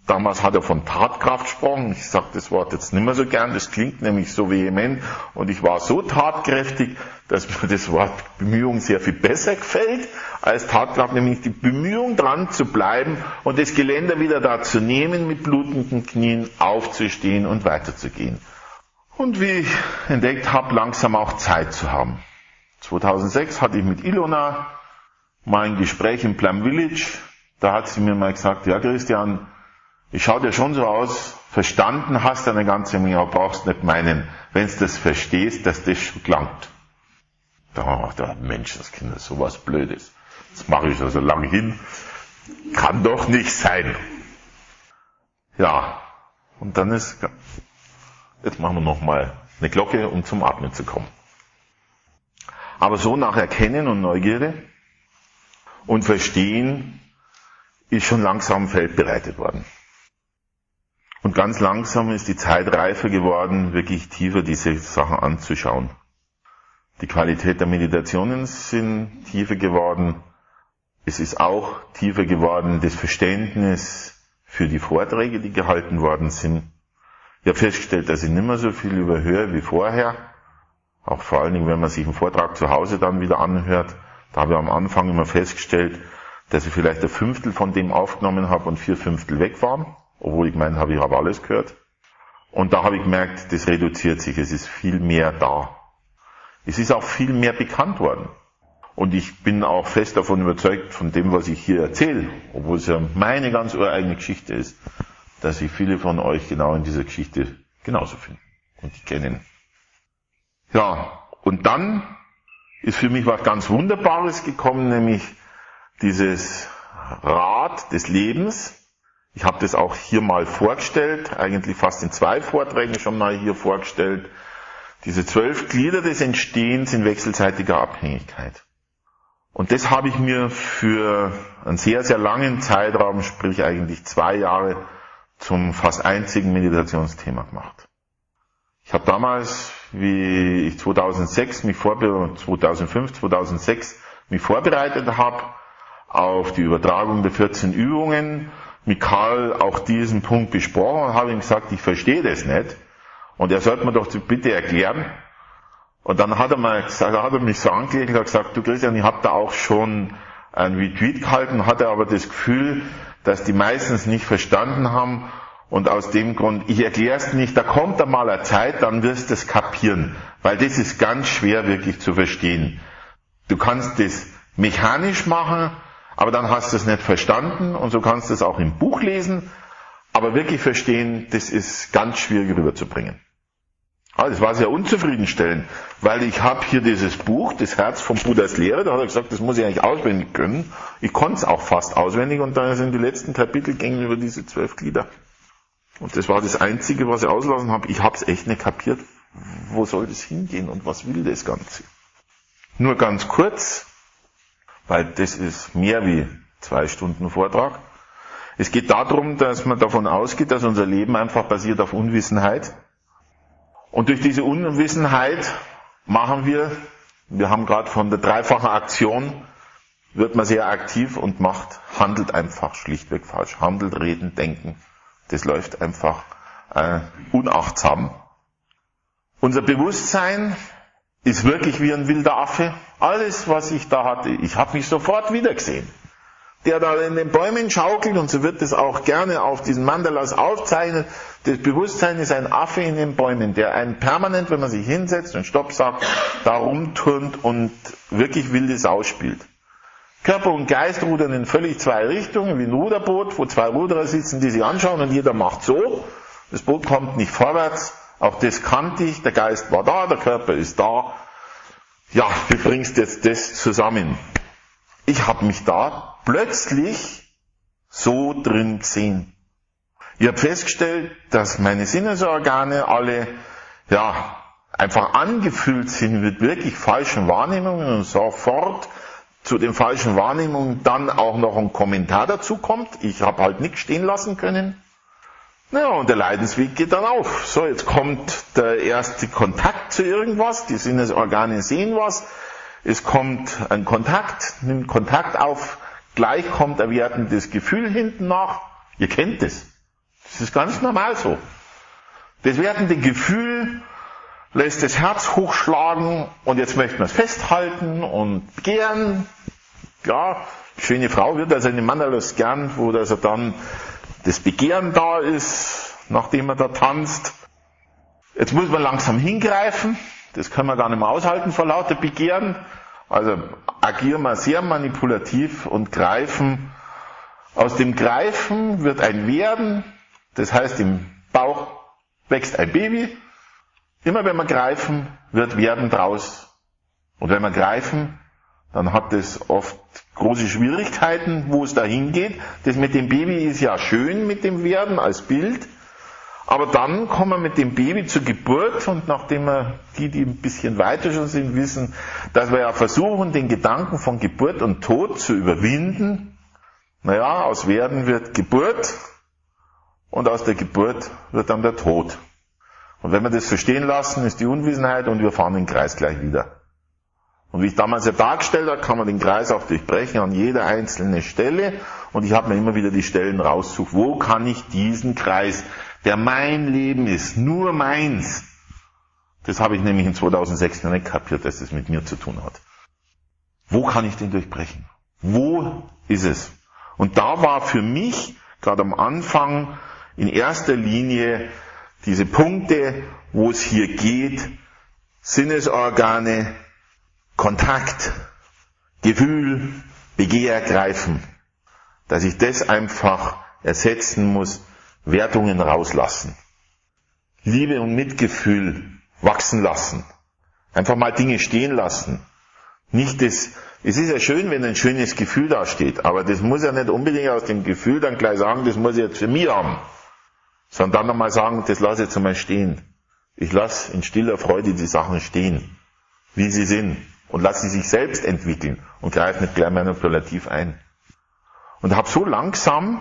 Damals hat er von Tatkraft gesprochen. Ich sage das Wort jetzt nicht mehr so gern, das klingt nämlich so vehement. Und ich war so tatkräftig, dass mir das Wort Bemühung sehr viel besser gefällt als Tatkraft, nämlich die Bemühung dran zu bleiben und das Geländer wieder da zu nehmen, mit blutenden Knien aufzustehen und weiterzugehen. Und wie ich entdeckt habe, langsam auch Zeit zu haben. 2006 hatte ich mit Ilona mal ein Gespräch im Plum Village. Da hat sie mir mal gesagt, ja Christian, ich schaue dir schon so aus, verstanden hast eine ganze Menge, aber brauchst nicht meinen, wenn du das verstehst, dass das schon gelangt. Da Menschenskinder, sowas Blödes. Das mache ich so lange hin. Kann doch nicht sein. Ja, und dann jetzt machen wir nochmal eine Glocke, um zum Atmen zu kommen. Aber so nach Erkennen und Neugierde und Verstehen ist schon langsam Feld bereitet worden. Und ganz langsam ist die Zeit reifer geworden, wirklich tiefer diese Sachen anzuschauen. Die Qualität der Meditationen sind tiefer geworden. Es ist auch tiefer geworden das Verständnis für die Vorträge, die gehalten worden sind. Ich habe festgestellt, dass ich nicht mehr so viel überhöre wie vorher. Auch vor allen Dingen, wenn man sich einen Vortrag zu Hause dann wieder anhört. Da habe ich am Anfang immer festgestellt, dass ich vielleicht 1/5 von dem aufgenommen habe und 4/5 weg waren. Obwohl ich gemeint habe, ich habe alles gehört. Und da habe ich gemerkt, das reduziert sich, es ist viel mehr da. Es ist auch viel mehr bekannt worden. Und ich bin auch fest davon überzeugt, von dem, was ich hier erzähle, obwohl es ja meine ganz ureigene Geschichte ist, dass sich viele von euch genau in dieser Geschichte genauso finden und die kennen. Ja, und dann ist für mich was ganz Wunderbares gekommen, nämlich dieses Rad des Lebens. Ich habe das auch hier mal vorgestellt, eigentlich fast in 2 Vorträgen schon mal hier vorgestellt. Diese 12 Glieder des Entstehens in wechselseitiger Abhängigkeit. Und das habe ich mir für einen sehr, sehr langen Zeitraum, sprich eigentlich 2 Jahre, zum fast einzigen Meditationsthema gemacht. Ich habe damals, wie ich 2005, 2006 mich vorbereitet habe auf die Übertragung der 14 Übungen, mit Karl auch diesen Punkt besprochen und habe ihm gesagt, ich verstehe das nicht und er sollte mir doch bitte erklären. Und dann hat er mich so angelegt und gesagt, du Christian, ich habe da auch schon ein Retreat gehalten, hatte aber das Gefühl, dass die meistens nicht verstanden haben und aus dem Grund, ich erkläre es nicht, da kommt einmal eine Zeit, dann wirst du es kapieren, weil das ist ganz schwer wirklich zu verstehen. Du kannst das mechanisch machen, aber dann hast du es nicht verstanden und so kannst du es auch im Buch lesen, aber wirklich verstehen, das ist ganz schwierig rüberzubringen. Also das war sehr unzufriedenstellend, weil ich habe hier dieses Buch, das Herz vom Buddhas Lehre, da hat er gesagt, das muss ich eigentlich auswendig können. Ich konnte es auch fast auswendig und dann sind die letzten Kapitel gingen über diese 12 Glieder. Und das war das Einzige, was ich auslassen habe. Ich habe es echt nicht kapiert, wo soll das hingehen und was will das Ganze. Nur ganz kurz, weil das ist mehr wie 2 Stunden Vortrag. Es geht darum, dass man davon ausgeht, dass unser Leben einfach basiert auf Unwissenheit. Und durch diese Unwissenheit machen wir haben gerade von der 3-fachen Aktion, wird man sehr aktiv und handelt einfach schlichtweg falsch. Handelt, reden, denken. Das läuft einfach unachtsam. Unser Bewusstsein ist wirklich wie ein wilder Affe. Alles, was ich da hatte, ich habe mich sofort wiedergesehen. Der da in den Bäumen schaukelt, und so wird es auch gerne auf diesen Mandalas aufzeichnet. Das Bewusstsein ist ein Affe in den Bäumen, der einen permanent, wenn man sich hinsetzt und Stopp sagt, da rumturnt und wirklich wilde Sau spielt. Körper und Geist rudern in völlig 2 Richtungen, wie ein Ruderboot, wo 2 Ruderer sitzen, die sich anschauen und jeder macht so. Das Boot kommt nicht vorwärts. Auch das kannte ich. Der Geist war da, der Körper ist da. Ja, wie bringst du jetzt das zusammen? Ich habe mich da plötzlich so drin gesehen. Ich habe festgestellt, dass meine Sinnesorgane alle einfach angefüllt sind mit wirklich falschen Wahrnehmungen und sofort zu den falschen Wahrnehmungen dann auch noch ein Kommentar dazu kommt. Ich habe halt nichts stehen lassen können. Ja, und der Leidensweg geht dann auf. So, jetzt kommt der erste Kontakt zu irgendwas, die Sinnesorgane sehen was, es kommt ein Kontakt, nimmt Kontakt auf, gleich kommt ein wertendes Gefühl hinten nach. Ihr kennt es. Das ist ganz normal so. Das werdende Gefühl lässt das Herz hochschlagen und jetzt möchten wir es festhalten und begehren. Ja, schöne Frau wird also einen Mann alles gern, wo also dann das Begehren da ist, nachdem er da tanzt. Jetzt muss man langsam hingreifen. Das können wir gar nicht mehr aushalten vor lauter Begehren. Also agieren wir sehr manipulativ und greifen. Aus dem Greifen wird ein Werden. Das heißt, im Bauch wächst ein Baby. Immer wenn wir greifen, wird Werden draus. Und wenn wir greifen, dann hat es oft große Schwierigkeiten, wo es dahin geht. Das mit dem Baby ist ja schön mit dem Werden als Bild. Aber dann kommen wir mit dem Baby zur Geburt und nachdem wir die ein bisschen weiter schon sind, wissen, dass wir ja versuchen, den Gedanken von Geburt und Tod zu überwinden. Naja, aus Werden wird Geburt und aus der Geburt wird dann der Tod. Und wenn wir das so stehen lassen, ist die Unwissenheit und wir fahren den Kreis gleich wieder. Und wie ich damals ja dargestellt habe, kann man den Kreis auch durchbrechen an jeder einzelnen Stelle. Und ich habe mir immer wieder die Stellen rausgesucht, wo kann ich diesen Kreis, der mein Leben ist, nur meins. Das habe ich nämlich in 2006 noch nicht kapiert, dass das mit mir zu tun hat. Wo kann ich den durchbrechen? Wo ist es? Und da war für mich, gerade am Anfang, in erster Linie diese Punkte, wo es hier geht, Sinnesorgane, Kontakt, Gefühl, Begehr, Greifen. Dass ich das einfach ersetzen muss, Wertungen rauslassen. Liebe und Mitgefühl wachsen lassen. Einfach mal Dinge stehen lassen. Nicht das, es ist ja schön, wenn ein schönes Gefühl da steht, aber das muss ja nicht unbedingt aus dem Gefühl dann gleich sagen, das muss ich jetzt für mich haben. Sondern dann nochmal sagen, das lasse ich jetzt einmal stehen. Ich lasse in stiller Freude die Sachen stehen, wie sie sind. Und lasse sie sich selbst entwickeln und greife nicht gleich manipulativ ein. Und habe so langsam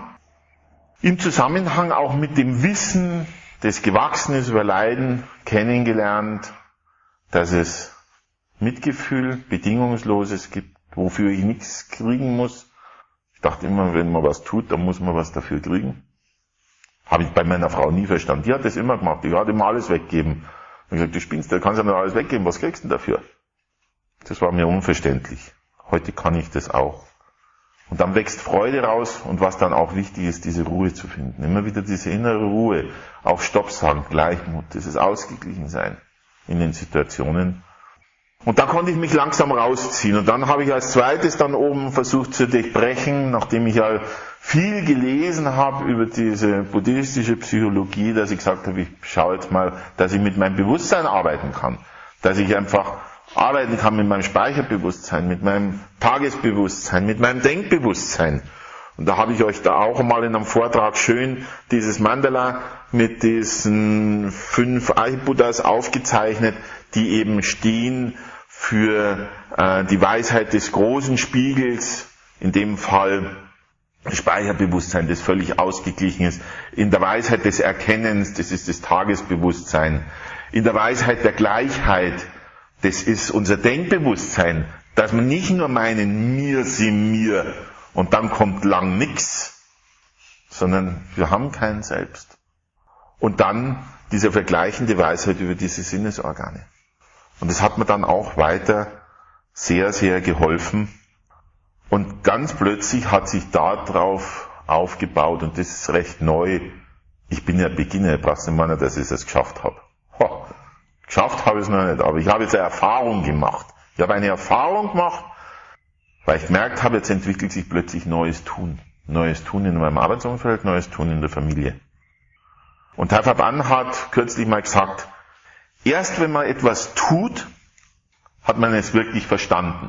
im Zusammenhang auch mit dem Wissen, das gewachsen ist über Leiden, kennengelernt, dass es Mitgefühl, Bedingungsloses gibt, wofür ich nichts kriegen muss. Ich dachte immer, wenn man was tut, dann muss man was dafür kriegen. Habe ich bei meiner Frau nie verstanden. Die hat das immer gemacht. Die hat immer alles weggeben. Und ich gesagt, du spinnst, da kannst du ja nicht alles weggeben. Was kriegst du denn dafür? Das war mir unverständlich. Heute kann ich das auch. Und dann wächst Freude raus und was dann auch wichtig ist, diese Ruhe zu finden. Immer wieder diese innere Ruhe. Auf Stopp sagen, Gleichmut, dieses Ausgeglichensein in den Situationen. Und da konnte ich mich langsam rausziehen. Und dann habe ich als zweites dann oben versucht zu durchbrechen, nachdem ich ja viel gelesen habe über diese buddhistische Psychologie, dass ich gesagt habe, ich schaue jetzt mal, dass ich mit meinem Bewusstsein arbeiten kann. Dass ich einfach arbeiten kann mit meinem Speicherbewusstsein, mit meinem Tagesbewusstsein, mit meinem Denkbewusstsein. Und da habe ich euch da auch mal in einem Vortrag schön dieses Mandala mit diesen 5 Archibuddhas aufgezeichnet, die eben stehen für die Weisheit des großen Spiegels, in dem Fall Speicherbewusstsein, das völlig ausgeglichen ist, in der Weisheit des Erkennens, das ist das Tagesbewusstsein, in der Weisheit der Gleichheit, das ist unser Denkbewusstsein, dass wir nicht nur meinen, mir sind mir und dann kommt lang nix, sondern wir haben kein Selbst. Und dann diese vergleichende Weisheit über diese Sinnesorgane. Und das hat mir dann auch weiter sehr, sehr geholfen. Und ganz plötzlich hat sich darauf aufgebaut, und das ist recht neu, ich bin ja Beginner, ich brauche nicht meinen, dass ich es geschafft habe. Geschafft habe ich es noch nicht, aber ich habe jetzt eine Erfahrung gemacht. Ich habe eine Erfahrung gemacht, weil ich gemerkt habe, jetzt entwickelt sich plötzlich neues Tun. Neues Tun in meinem Arbeitsumfeld, neues Tun in der Familie. Und Herr Verbann hat kürzlich mal gesagt, erst wenn man etwas tut, hat man es wirklich verstanden.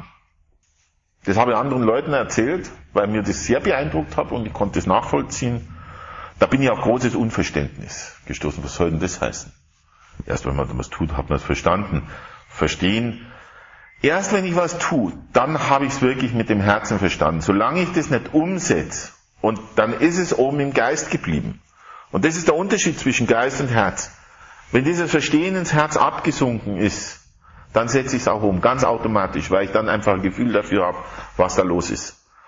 Das habe ich anderen Leuten erzählt, weil mir das sehr beeindruckt hat und ich konnte es nachvollziehen. Da bin ich auf großes Unverständnis gestoßen. Was soll denn das heißen? Erst wenn man was tut, hat man es verstanden. Verstehen. Erst wenn ich was tue, dann habe ich es wirklich mit dem Herzen verstanden. Solange ich das nicht umsetze, und dann ist es oben im Geist geblieben. Und das ist der Unterschied zwischen Geist und Herz. Wenn dieses Verstehen ins Herz abgesunken ist, dann setze ich es auch um, ganz automatisch, weil ich dann einfach ein Gefühl dafür habe, was da los ist.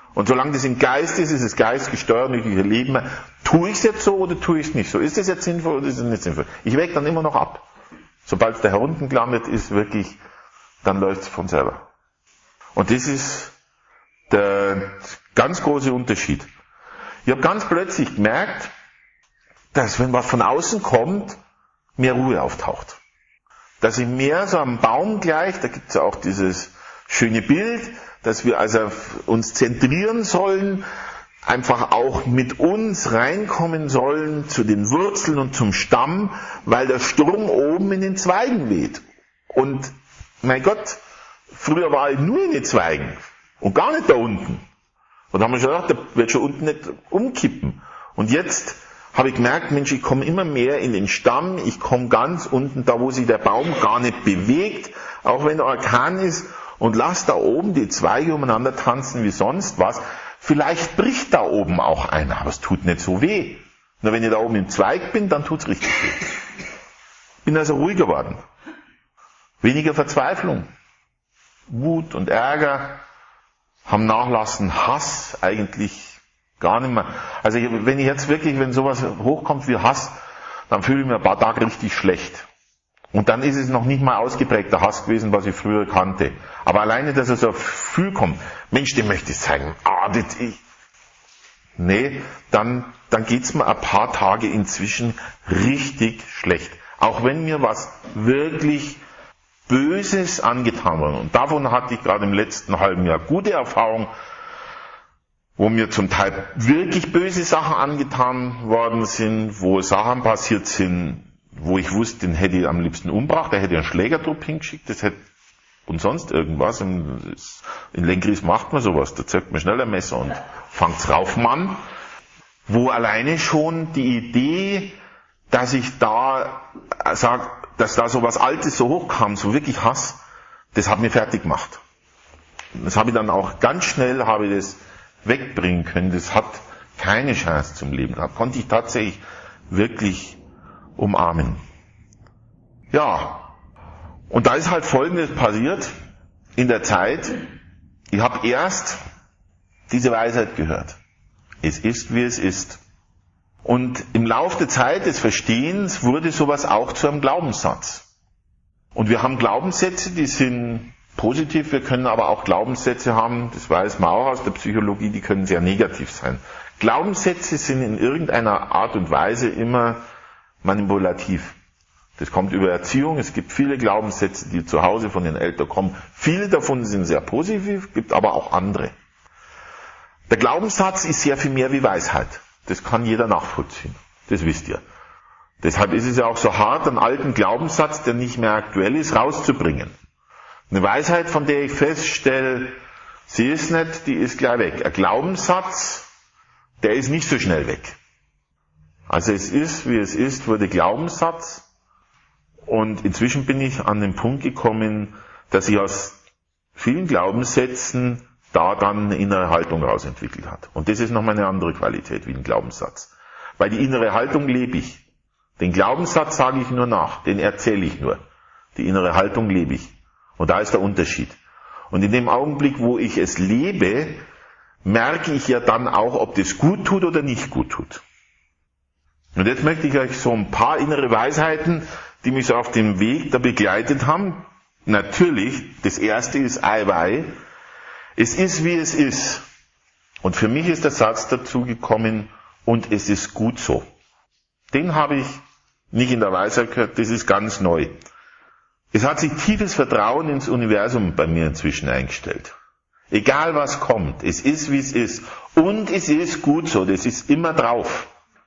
Und solange das im Geist ist es geistgesteuert und ich erlebe, tue ich es jetzt so oder tue ich es nicht so? Ist es jetzt sinnvoll oder ist es nicht sinnvoll? Ich wäge dann immer noch ab. Sobald es da herunten gelandet ist, wirklich, dann läuft es von selber. Und das ist der ganz große Unterschied. Ich habe ganz plötzlich gemerkt, dass wenn was von außen kommt, mehr Ruhe auftaucht. Dass ich mehr so am Baum gleich, da gibt es ja auch dieses schöne Bild, dass wir also uns zentrieren sollen, einfach auch mit uns reinkommen sollen zu den Wurzeln und zum Stamm, weil der Sturm oben in den Zweigen weht. Und mein Gott, früher war ich nur in den Zweigen und gar nicht da unten. Und da haben wir schon gedacht, der wird schon unten nicht umkippen. Und jetzt habe ich gemerkt, Mensch, ich komme immer mehr in den Stamm, ich komme ganz unten, da wo sich der Baum gar nicht bewegt, auch wenn Orkan ist, und lass da oben die Zweige umeinander tanzen wie sonst was. Vielleicht bricht da oben auch einer, aber es tut nicht so weh. Nur wenn ich da oben im Zweig bin, dann tut's richtig weh. Bin also ruhig geworden. Weniger Verzweiflung. Wut und Ärger haben nachlassen, Hass eigentlich gar nicht mehr. Also wenn ich jetzt wirklich, wenn sowas hochkommt wie Hass, dann fühle ich mich ein paar Tage richtig schlecht. Und dann ist es noch nicht mal ausgeprägter Hass gewesen, was ich früher kannte. Aber alleine, dass es so ein Gefühl kommt, Mensch, dem möchte ich zeigen, nee, dann geht's mir ein paar Tage inzwischen richtig schlecht. Auch wenn mir was wirklich Böses angetan wurde. Und davon hatte ich gerade im letzten halben Jahr gute Erfahrungen, wo mir zum Teil wirklich böse Sachen angetan worden sind, wo Sachen passiert sind, wo ich wusste, den hätte ich am liebsten umgebracht, der hätte einen Schlägertrupp hingeschickt, das hätte und sonst irgendwas. In Lenkries macht man sowas, da zückt man schnell ein Messer und fangt's rauf, Mann. Wo alleine schon die Idee, dass ich da sag, dass da so was Altes so hochkam, so wirklich Hass, das hat mir fertig gemacht. Das habe ich dann auch ganz schnell, habe ich das wegbringen können. Das hat keine Chance zum Leben gehabt. Konnte ich tatsächlich wirklich umarmen. Ja, und da ist halt Folgendes passiert in der Zeit. Ich habe erst diese Weisheit gehört. Es ist, wie es ist. Und im Laufe der Zeit des Verstehens wurde sowas auch zu einem Glaubenssatz. Und wir haben Glaubenssätze, die sind positiv, wir können aber auch Glaubenssätze haben, das weiß man auch aus der Psychologie, die können sehr negativ sein. Glaubenssätze sind in irgendeiner Art und Weise immer manipulativ. Das kommt über Erziehung, es gibt viele Glaubenssätze, die zu Hause von den Eltern kommen. Viele davon sind sehr positiv, gibt aber auch andere. Der Glaubenssatz ist sehr viel mehr wie Weisheit. Das kann jeder nachvollziehen. Das wisst ihr. Deshalb ist es ja auch so hart, einen alten Glaubenssatz, der nicht mehr aktuell ist, rauszubringen. Eine Weisheit, von der ich feststelle, sie ist nicht, die ist gleich weg. Ein Glaubenssatz, der ist nicht so schnell weg. Also es ist, wie es ist, wurde Glaubenssatz. Und inzwischen bin ich an den Punkt gekommen, dass ich aus vielen Glaubenssätzen da dann eine innere Haltung rausentwickelt hat. Und das ist nochmal eine andere Qualität wie ein Glaubenssatz. Weil die innere Haltung lebe ich. Den Glaubenssatz sage ich nur nach, den erzähle ich nur. Die innere Haltung lebe ich. Und da ist der Unterschied. Und in dem Augenblick, wo ich es lebe, merke ich ja dann auch, ob das gut tut oder nicht gut tut. Und jetzt möchte ich euch so ein paar innere Weisheiten, die mich so auf dem Weg da begleitet haben. Natürlich, das erste ist Eiwei. Es ist, wie es ist. Und für mich ist der Satz dazu gekommen, und es ist gut so. Den habe ich nicht in der Weisheit gehört, das ist ganz neu. Es hat sich tiefes Vertrauen ins Universum bei mir inzwischen eingestellt. Egal was kommt, es ist, wie es ist. Und es ist gut so, das ist immer drauf.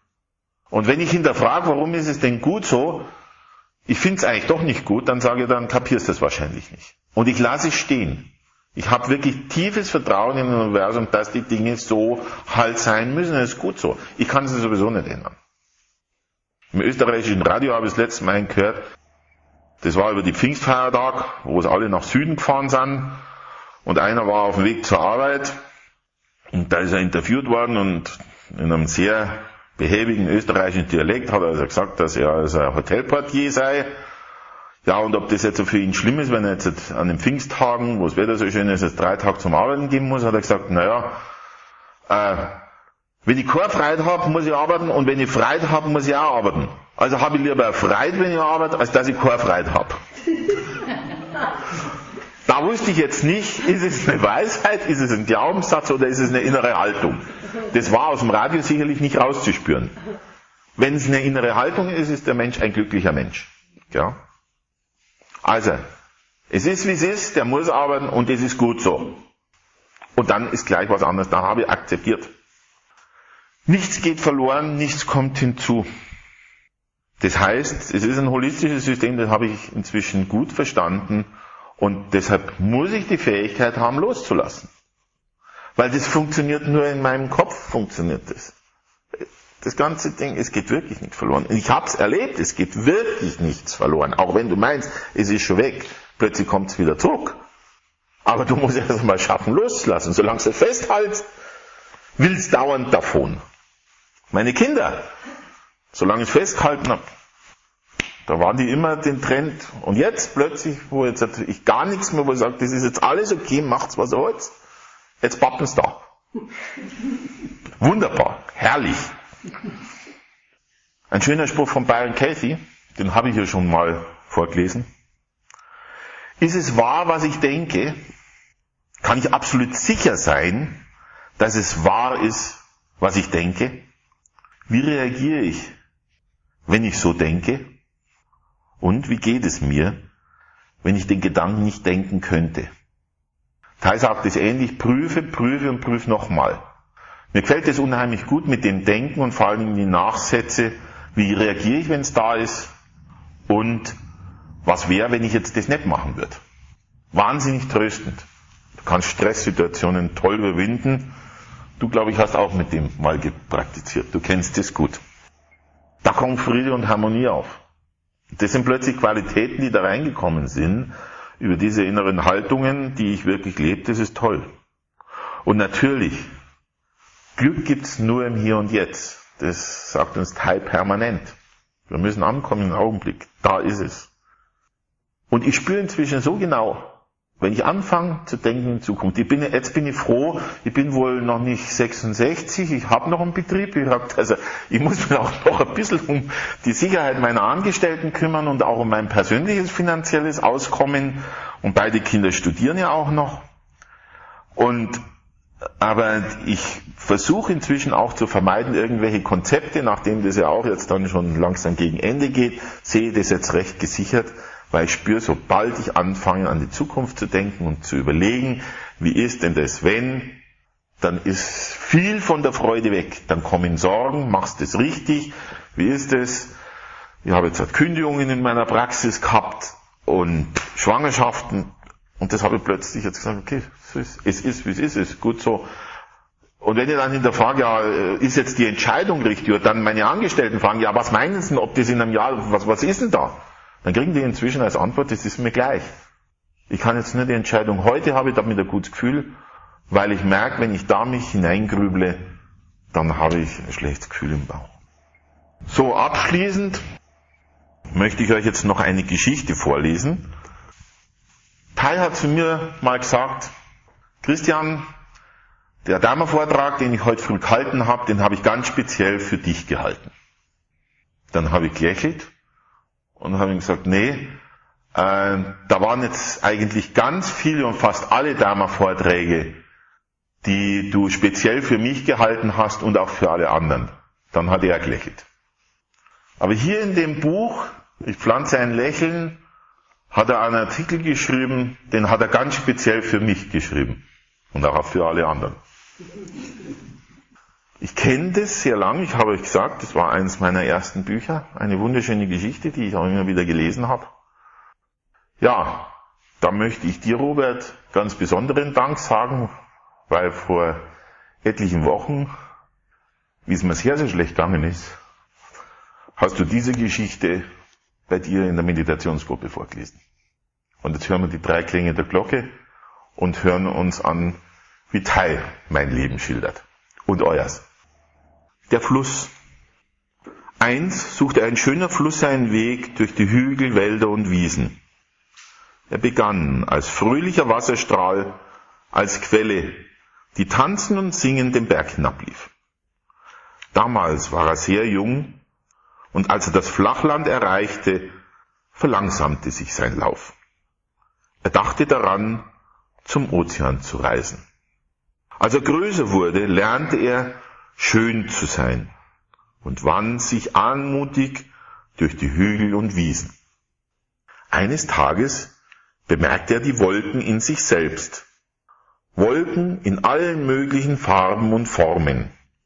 Und wenn ich hinterfrage, warum ist es denn gut so, ich finde es eigentlich doch nicht gut, dann sage ich, dann kapierst du es wahrscheinlich nicht. Und ich lasse es stehen. Ich habe wirklich tiefes Vertrauen in das Universum, dass die Dinge so halt sein müssen. Das ist gut so. Ich kann sie sowieso nicht ändern. Im österreichischen Radio habe ich das letzte Mal gehört, das war über die Pfingstfeiertag, wo es alle nach Süden gefahren sind. Und einer war auf dem Weg zur Arbeit. Und da ist er interviewt worden und in einem sehr behäbigen österreichischen Dialekt hat er also gesagt, dass er also ein Hotelportier sei. Ja, und ob das jetzt so für ihn schlimm ist, wenn er jetzt an den Pfingsttagen, wo das Wetter so schön ist, es 3 Tage zum Arbeiten geben muss, hat er gesagt, naja, Wenn ich keine Freude habe, muss ich arbeiten, und wenn ich Freude habe, muss ich auch arbeiten. Also habe ich lieber Freude, wenn ich arbeite, als dass ich keine Freude habe. Da wusste ich jetzt nicht, ist es eine Weisheit, ist es ein Glaubenssatz oder ist es eine innere Haltung. Das war aus dem Radio sicherlich nicht rauszuspüren. Wenn es eine innere Haltung ist, ist der Mensch ein glücklicher Mensch. Ja? Also, es ist wie es ist, der muss arbeiten und es ist gut so. Und dann ist gleich was anderes, da habe ich akzeptiert. Nichts geht verloren, nichts kommt hinzu. Das heißt, es ist ein holistisches System, das habe ich inzwischen gut verstanden, und deshalb muss ich die Fähigkeit haben, loszulassen. Weil das funktioniert nur in meinem Kopf, funktioniert das. Das ganze Ding, es geht wirklich nicht verloren. Ich habe es erlebt, es geht wirklich nichts verloren. Auch wenn du meinst, es ist schon weg, plötzlich kommt es wieder zurück. Aber du musst erst mal schaffen, loszulassen. Solange du es festhältst, willst dauernd davon. Meine Kinder, solange ich es festgehalten habe, da waren die immer den Trend. Und jetzt plötzlich, wo jetzt ich gar nichts mehr, wo ich sage, das ist jetzt alles okay, macht's was ihr wollt, jetzt pappen's da. Wunderbar, herrlich. Ein schöner Spruch von Byron Katie, den habe ich hier schon mal vorgelesen. Ist es wahr, was ich denke, kann ich absolut sicher sein, dass es wahr ist, was ich denke. Wie reagiere ich, wenn ich so denke? Und wie geht es mir, wenn ich den Gedanken nicht denken könnte? Thai sagt es ähnlich, prüfe und prüfe nochmal. Mir gefällt es unheimlich gut mit dem Denken und vor allem die Nachsätze, wie reagiere ich, wenn es da ist, und was wäre, wenn ich jetzt das nicht machen würde. Wahnsinnig tröstend. Du kannst Stresssituationen toll überwinden. Du, glaube ich, hast auch mit dem mal praktiziert. Du kennst das gut. Da kommt Friede und Harmonie auf. Das sind plötzlich Qualitäten, die da reingekommen sind, über diese inneren Haltungen, die ich wirklich lebe. Das ist toll. Und natürlich, Glück gibt's nur im Hier und Jetzt. Das sagt uns Thai permanent. Wir müssen ankommen im Augenblick. Da ist es. Und ich spüre inzwischen so genau, wenn ich anfange zu denken in Zukunft. Jetzt bin ich froh, ich bin wohl noch nicht 66, ich habe noch einen Betrieb, ich muss mich auch noch ein bisschen um die Sicherheit meiner Angestellten kümmern und auch um mein persönliches finanzielles Auskommen. Und beide Kinder studieren ja auch noch. Aber ich versuche inzwischen auch zu vermeiden, irgendwelche Konzepte, nachdem das ja auch jetzt dann schon langsam gegen Ende geht, sehe ich das jetzt recht gesichert, weil ich spüre, sobald ich anfange, an die Zukunft zu denken und zu überlegen, wie ist denn das, wenn, dann ist viel von der Freude weg. Dann kommen Sorgen, machst du das richtig, wie ist es? Ich habe jetzt Kündigungen in meiner Praxis gehabt und Schwangerschaften, und das habe ich plötzlich jetzt gesagt, okay, es ist, wie es ist gut so. Und wenn ich dann hinterfrage, ja, ist jetzt die Entscheidung richtig, oder dann meine Angestellten fragen, ja, was meinen Sie denn, ob das in einem Jahr, was ist denn da? Dann kriegen die inzwischen als Antwort, das ist mir gleich. Ich kann jetzt nur die Entscheidung heute habe ich damit ein gutes Gefühl, weil ich merke, wenn ich da mich hineingrüble, dann habe ich ein schlechtes Gefühl im Bauch. So, abschließend möchte ich euch jetzt noch eine Geschichte vorlesen. Thai hat zu mir mal gesagt, Christian, der Dharma-Vortrag, den ich heute früh gehalten habe, den habe ich ganz speziell für dich gehalten. Dann habe ich gelächelt und habe ihm gesagt, nee, da waren jetzt eigentlich ganz viele und fast alle Dharma-Vorträge, die du speziell für mich gehalten hast und auch für alle anderen. Dann hat er gelächelt. Aber hier in dem Buch, ich pflanze ein Lächeln, hat er einen Artikel geschrieben, den hat er ganz speziell für mich geschrieben. Und auch für alle anderen. Ich kenne das sehr lang, ich habe euch gesagt, das war eines meiner ersten Bücher, eine wunderschöne Geschichte, die ich auch immer wieder gelesen habe. Ja, da möchte ich dir, Robert, ganz besonderen Dank sagen, weil vor etlichen Wochen, wie es mir sehr, sehr schlecht gegangen ist, hast du diese Geschichte bei dir in der Meditationsgruppe vorgelesen. Und jetzt hören wir die 3 Klänge der Glocke und hören uns an, wie Thai mein Leben schildert. Und euers. Der Fluss. Einst suchte ein schöner Fluss seinen Weg durch die Hügel, Wälder und Wiesen. Er begann als fröhlicher Wasserstrahl, als Quelle, die tanzend und singend den Berg hinablief. Damals war er sehr jung, und als er das Flachland erreichte, verlangsamte sich sein Lauf. Er dachte daran, zum Ozean zu reisen. Als er größer wurde, lernte er, schön zu sein und wand sich anmutig durch die Hügel und Wiesen. Eines Tages bemerkte er die Wolken in sich selbst. Wolken in allen möglichen Farben und Formen.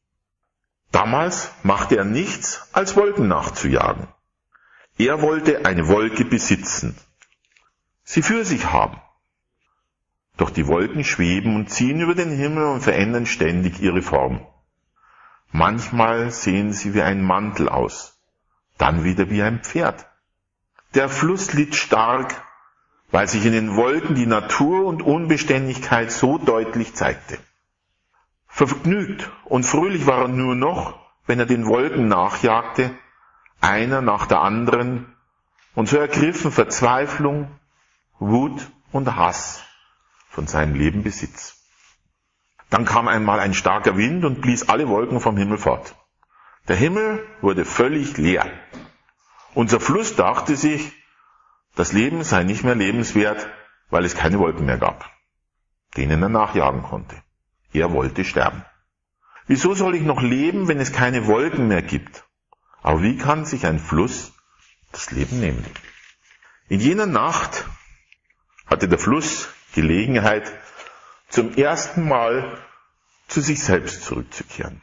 Damals machte er nichts, als Wolken nachzujagen. Er wollte eine Wolke besitzen, sie für sich haben. Doch die Wolken schweben und ziehen über den Himmel und verändern ständig ihre Form. Manchmal sehen sie wie ein Mantel aus, dann wieder wie ein Pferd. Der Fluss litt stark, weil sich in den Wolken die Natur und Unbeständigkeit so deutlich zeigte. Vergnügt und fröhlich war er nur noch, wenn er den Wolken nachjagte, einer nach der anderen, und so ergriffen Verzweiflung, Wut und Hass von seinem Leben Besitz. Dann kam einmal ein starker Wind und blies alle Wolken vom Himmel fort. Der Himmel wurde völlig leer. Unser Fluss dachte sich, das Leben sei nicht mehr lebenswert, weil es keine Wolken mehr gab, denen er nachjagen konnte. Er wollte sterben. Wieso soll ich noch leben, wenn es keine Wolken mehr gibt? Aber wie kann sich ein Fluss das Leben nehmen? In jener Nacht hatte der Fluss Gelegenheit, zum ersten Mal zu sich selbst zurückzukehren.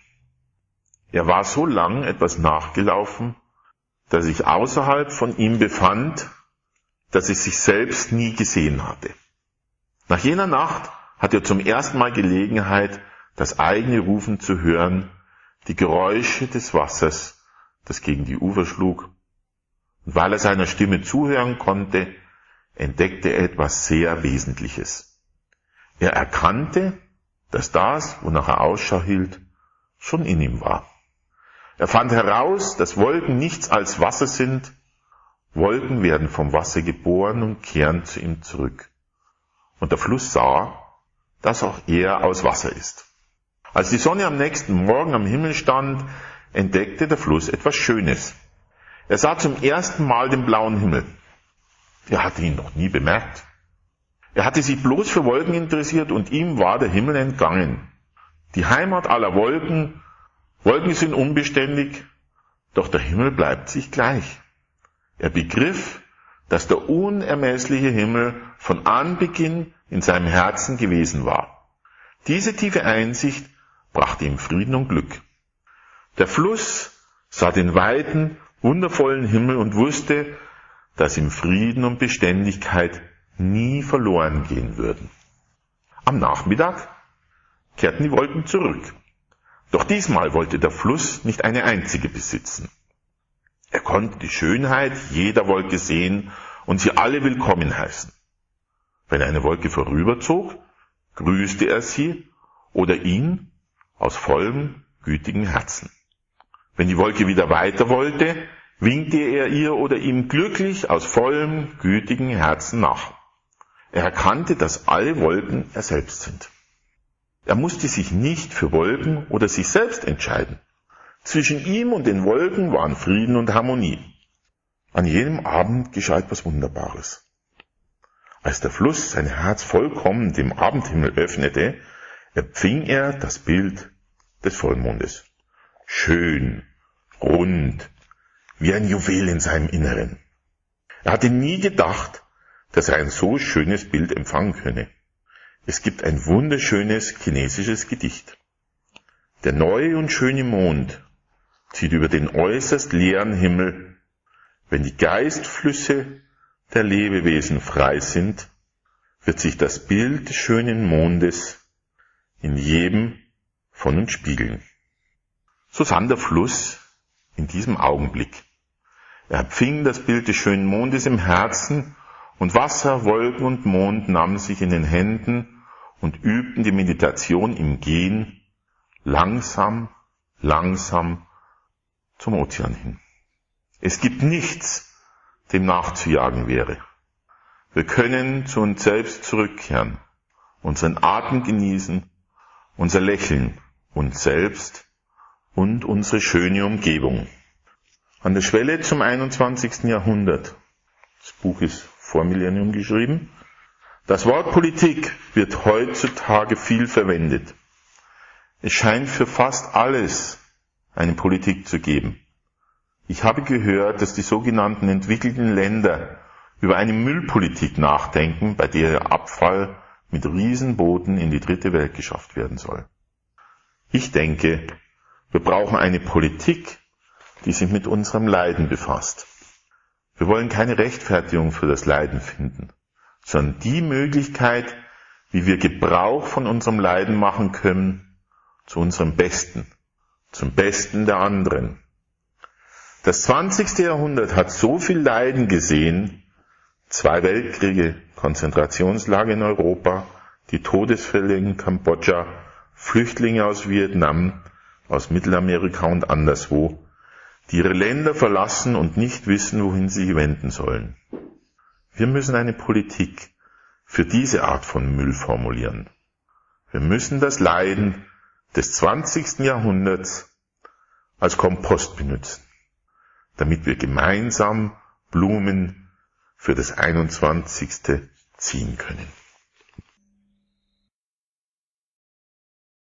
Er war so lang etwas nachgelaufen, dass sich außerhalb von ihm befand, dass er sich selbst nie gesehen hatte. Nach jener Nacht hatte er zum ersten Mal Gelegenheit, das eigene Rufen zu hören, die Geräusche des Wassers, das gegen die Ufer schlug. Und weil er seiner Stimme zuhören konnte, entdeckte er etwas sehr Wesentliches. Er erkannte, dass das, wonach er Ausschau hielt, schon in ihm war. Er fand heraus, dass Wolken nichts als Wasser sind. Wolken werden vom Wasser geboren und kehren zu ihm zurück. Und der Fluss sah, dass auch er aus Wasser ist. Als die Sonne am nächsten Morgen am Himmel stand, entdeckte der Fluss etwas Schönes. Er sah zum ersten Mal den blauen Himmel. Er hatte ihn noch nie bemerkt. Er hatte sich bloß für Wolken interessiert und ihm war der Himmel entgangen. Die Heimat aller Wolken. Wolken sind unbeständig, doch der Himmel bleibt sich gleich. Er begriff, dass der unermessliche Himmel von Anbeginn in seinem Herzen gewesen war. Diese tiefe Einsicht brachte ihm Frieden und Glück. Der Fluss sah den weiten, wundervollen Himmel und wusste, dass ihm Frieden und Beständigkeit nie verloren gehen würden. Am Nachmittag kehrten die Wolken zurück. Doch diesmal wollte der Fluss nicht eine einzige besitzen. Er konnte die Schönheit jeder Wolke sehen und sie alle willkommen heißen. Wenn eine Wolke vorüberzog, grüßte er sie oder ihn aus vollem, gütigem Herzen. Wenn die Wolke wieder weiter wollte, winkte er ihr oder ihm glücklich aus vollem, gütigem Herzen nach. Er erkannte, dass alle Wolken er selbst sind. Er musste sich nicht für Wolken oder sich selbst entscheiden. Zwischen ihm und den Wolken waren Frieden und Harmonie. An jenem Abend geschah etwas Wunderbares. Als der Fluss sein Herz vollkommen dem Abendhimmel öffnete, empfing er das Bild des Vollmondes. Schön, rund, wie ein Juwel in seinem Inneren. Er hatte nie gedacht, dass er ein so schönes Bild empfangen könne. Es gibt ein wunderschönes chinesisches Gedicht. Der neue und schöne Mond zieht über den äußerst leeren Himmel. Wenn die Geistflüsse der Lebewesen frei sind, wird sich das Bild des schönen Mondes in jedem von uns spiegeln. So sann der Fluss in diesem Augenblick. Er empfing das Bild des schönen Mondes im Herzen und Wasser, Wolken und Mond nahmen sich in den Händen und übten die Meditation im Gehen langsam, langsam zum Ozean hin. Es gibt nichts, dem nachzujagen wäre. Wir können zu uns selbst zurückkehren, unseren Atem genießen unser Lächeln, uns selbst und unsere schöne Umgebung. An der Schwelle zum 21. Jahrhundert, das Buch ist vor Millennium geschrieben, das Wort Politik wird heutzutage viel verwendet. Es scheint für fast alles eine Politik zu geben. Ich habe gehört, dass die sogenannten entwickelten Länder über eine Müllpolitik nachdenken, bei der Abfall mit Riesenbooten in die dritte Welt geschafft werden soll. Ich denke, wir brauchen eine Politik, die sich mit unserem Leiden befasst. Wir wollen keine Rechtfertigung für das Leiden finden, sondern die Möglichkeit, wie wir Gebrauch von unserem Leiden machen können, zu unserem Besten, zum Besten der anderen. Das 20. Jahrhundert hat so viel Leiden gesehen, 2 Weltkriege, Konzentrationslager in Europa, die Todesfälle in Kambodscha, Flüchtlinge aus Vietnam, aus Mittelamerika und anderswo, die ihre Länder verlassen und nicht wissen, wohin sie sich wenden sollen. Wir müssen eine Politik für diese Art von Müll formulieren. Wir müssen das Leiden des 20. Jahrhunderts als Kompost benutzen, damit wir gemeinsam Blumen für das 21. ziehen können.